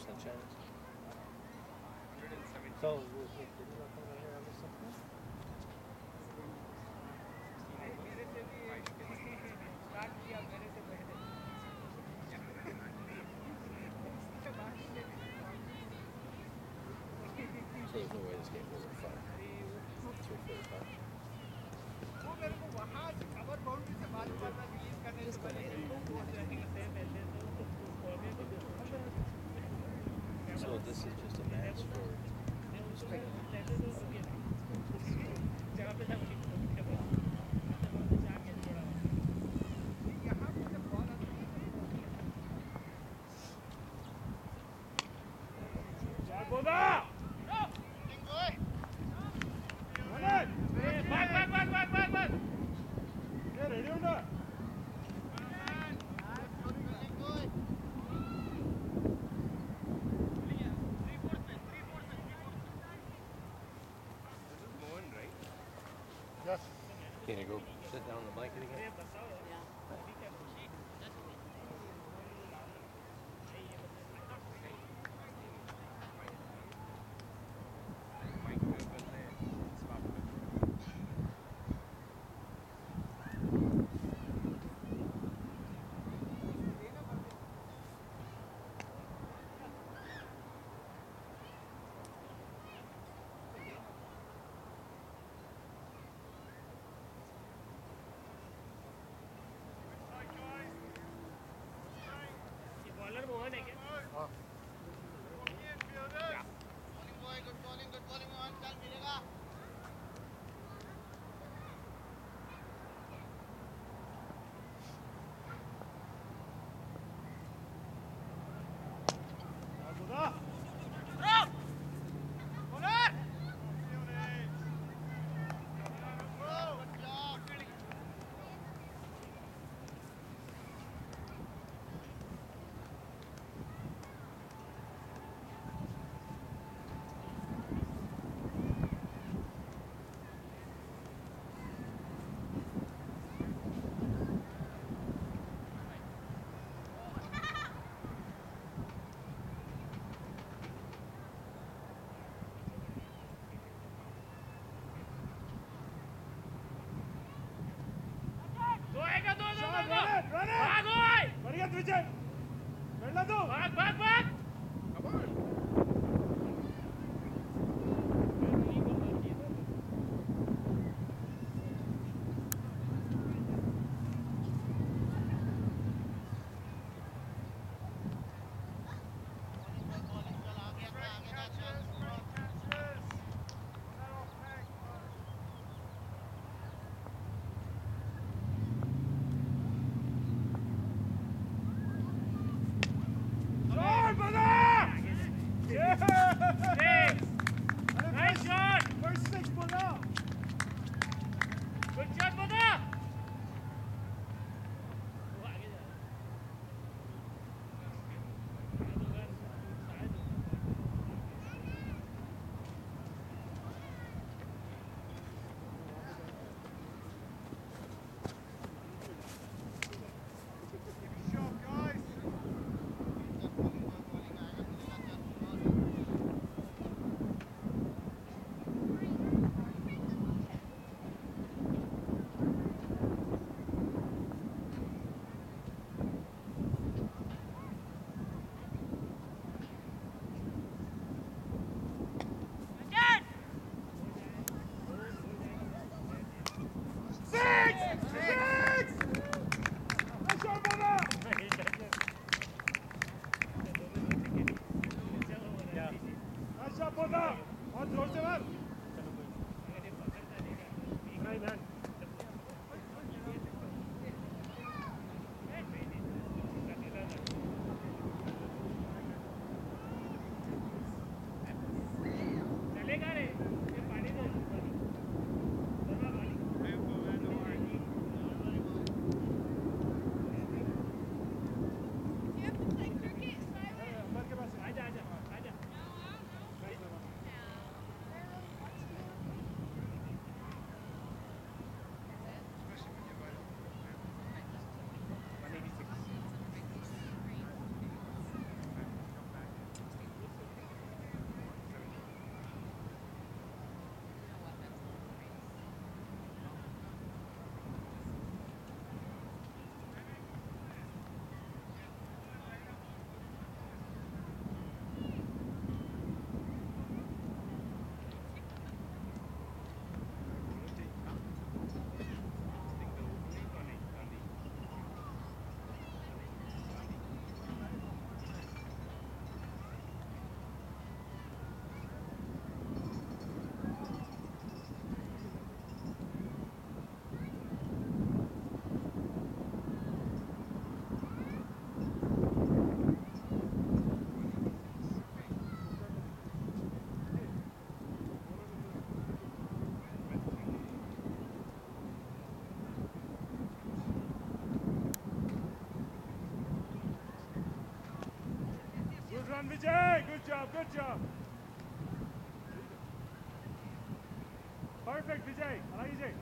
Sunshine. So, w- w- did you not come over here on this something? So there's no way this game goes at five. three forty-five. Just go ahead and So this is just a match for Go down! Run it! Back, back, back, back, back, back! Yeah, ready or not? Yes. Can you go sit down on the blanket again? Perfect, Vijay. I like Vijay.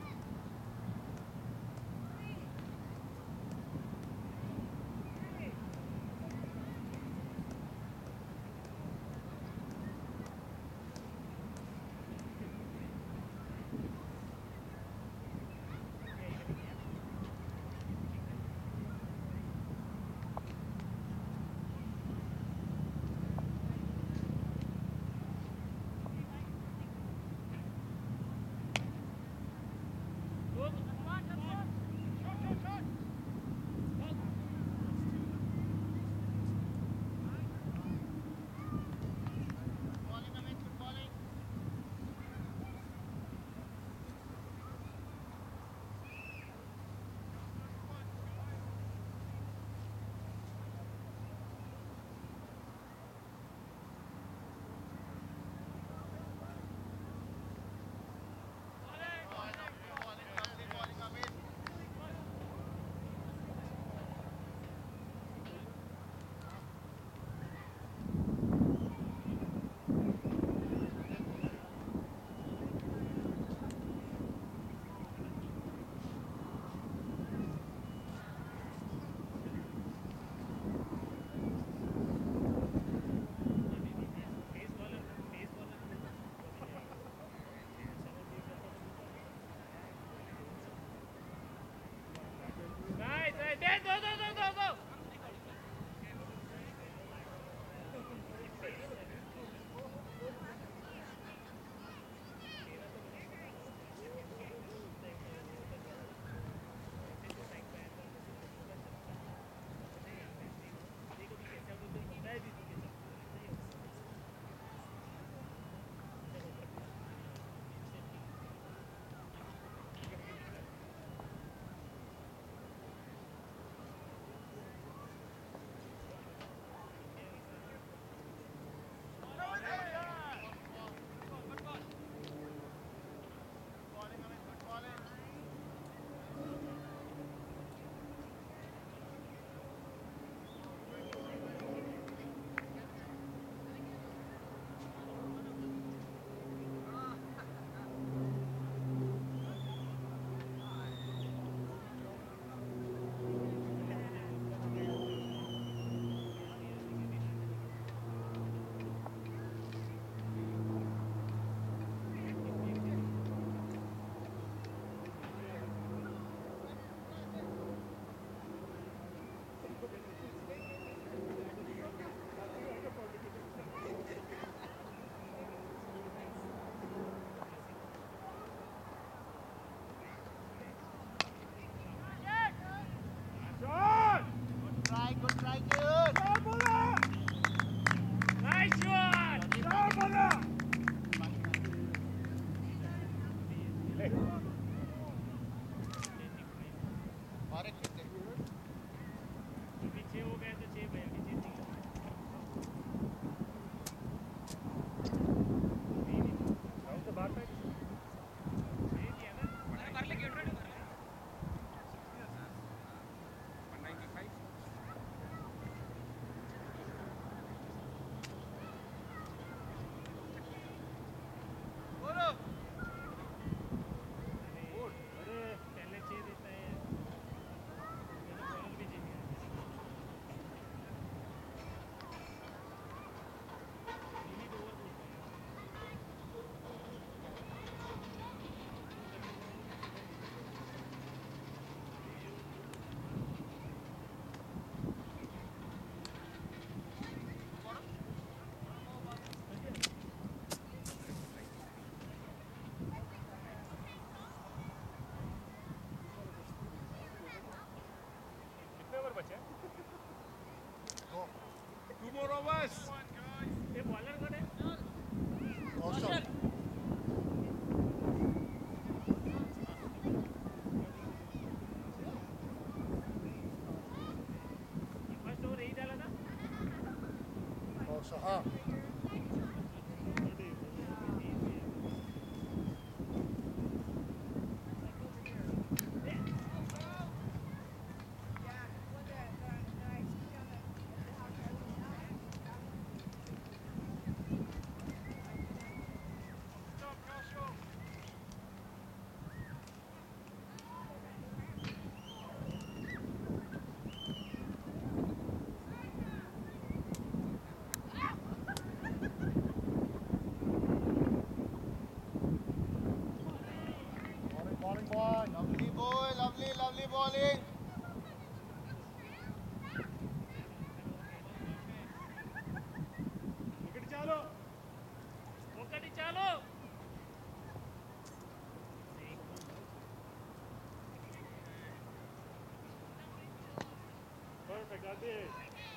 perfect, Andy.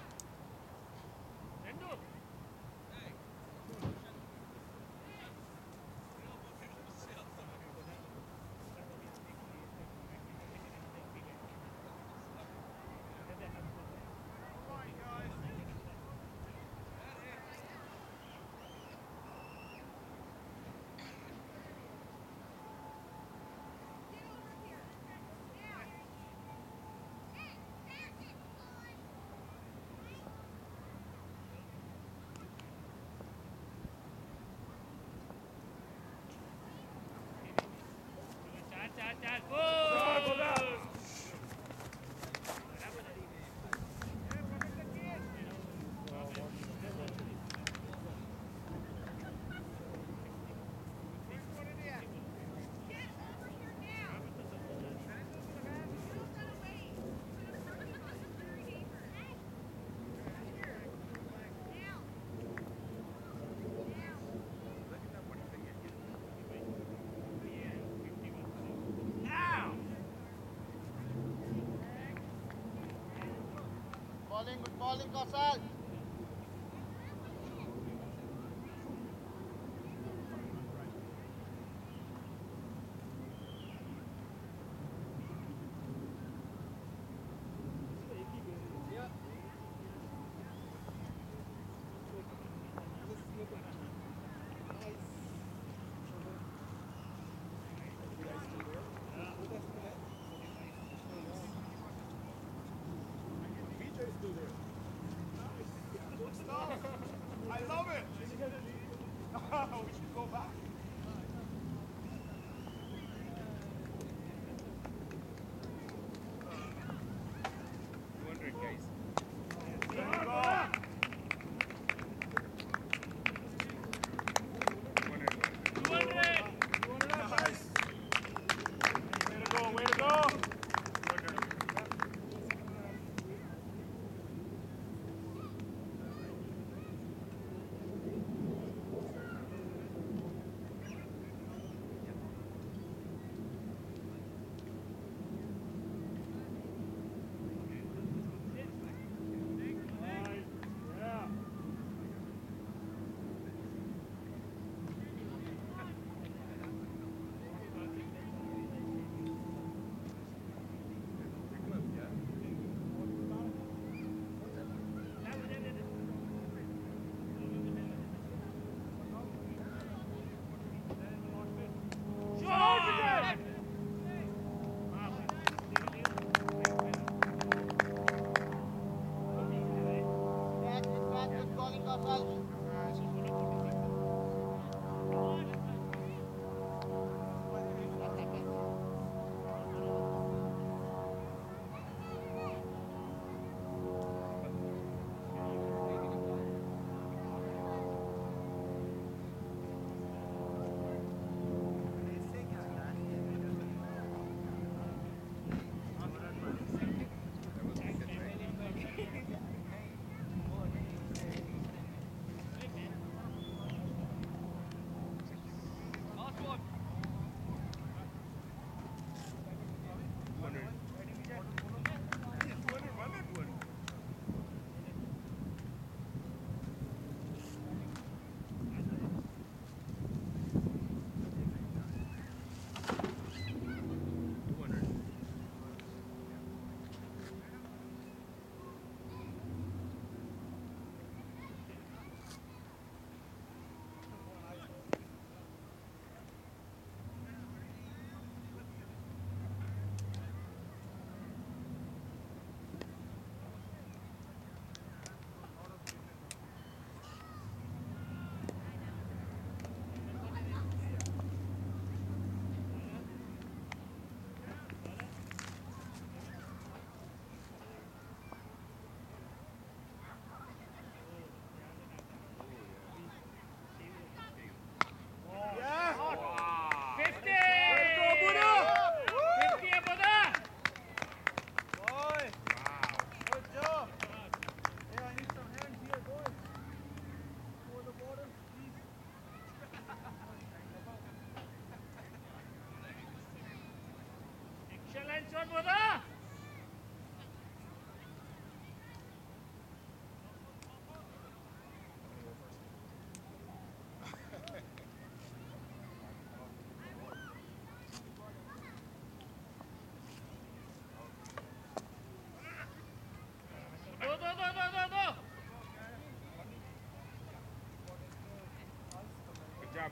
Balling, good balling, Kasal.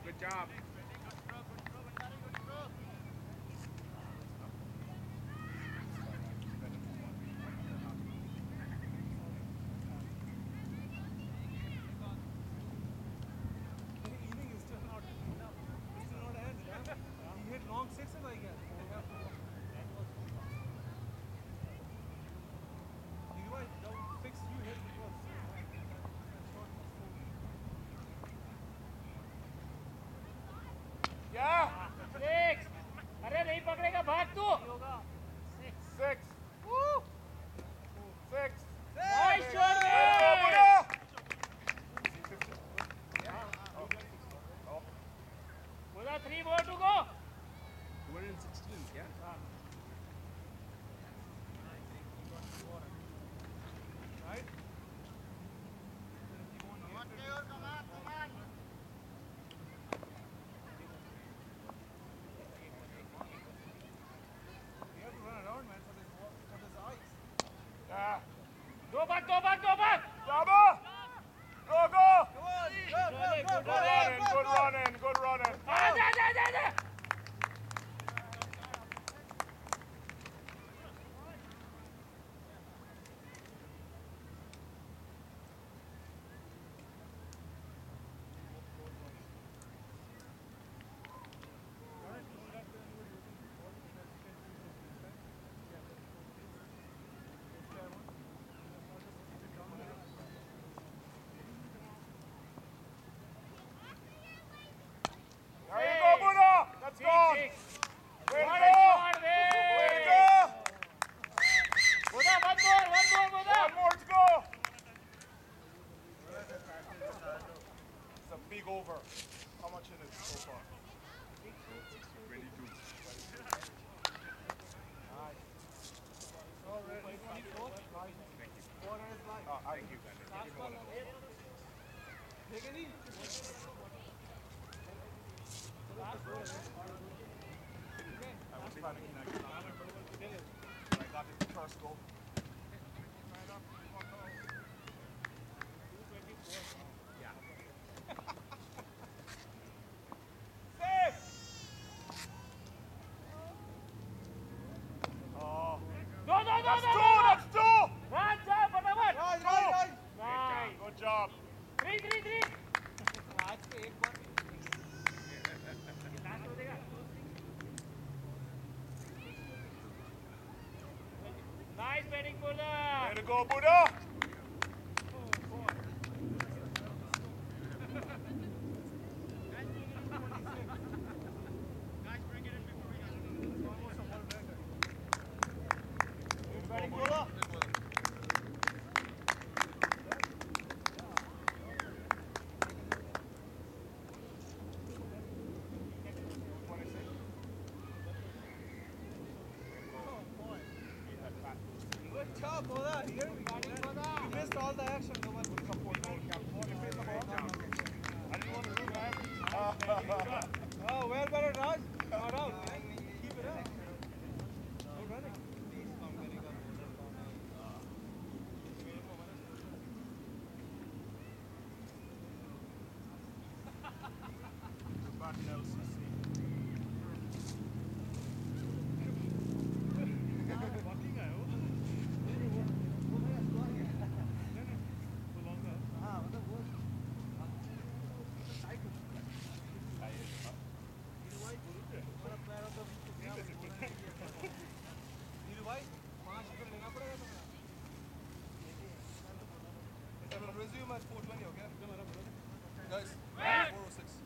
Good job. Inning is still not, it's still not ended. Huh? He hit long sixes, I guess. You right, don't fix you hit the first. Yeah. Six. अरे नहीं पकड़ेगा भाग तू. Six. Woo. Six. Nice shot, Way man. to go, Buddha. Buddha, three more to go. two hundred sixteen, yeah? Right? You have to run around, man, for this, for this ice. Yeah. दो बार, दो बार, दो बार. Bravo. Go, go. Come on, go, go, go, Good go, running, go, good go. running, good running. आजा, आजा, आजा, आजा. There you go, Buddha. That's gone. Six, Way to What a go. shot, Way to man. go. Buddha, one more, one more, Buddha. One more to go. It's a big over. How much in it so far? twenty-two. Nice. Already twenty-four. Water is life. Uh, thank you, guys. Take it easy. I was panicking. I got it first goal. Six. Oh. No, no, no, That's no, two, no, no. that's two. Run, jump, फटाफट. Right, right, right. Nice. Good job. Three, three, three. आज के एक बार Nice batting, Buddha. Way to go, Buddha. Good batting, Buddha. good job, Boda. Here we go. You missed all the action. No one would support goal. You missed the ball. I didn't want to lose, man. Oh, well better, Raj. Not out. Keep it up. Good running. Back in L C C. Resume at four twenty, okay? Guys, four oh six.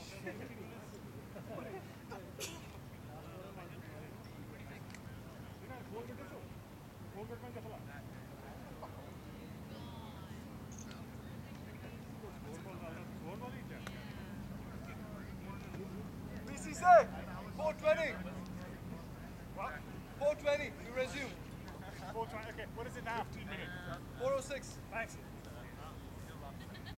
B C C, four twenty. What? four twenty, you resume. four twenty. Okay, what is it now? Two minutes. four oh six. Thanks.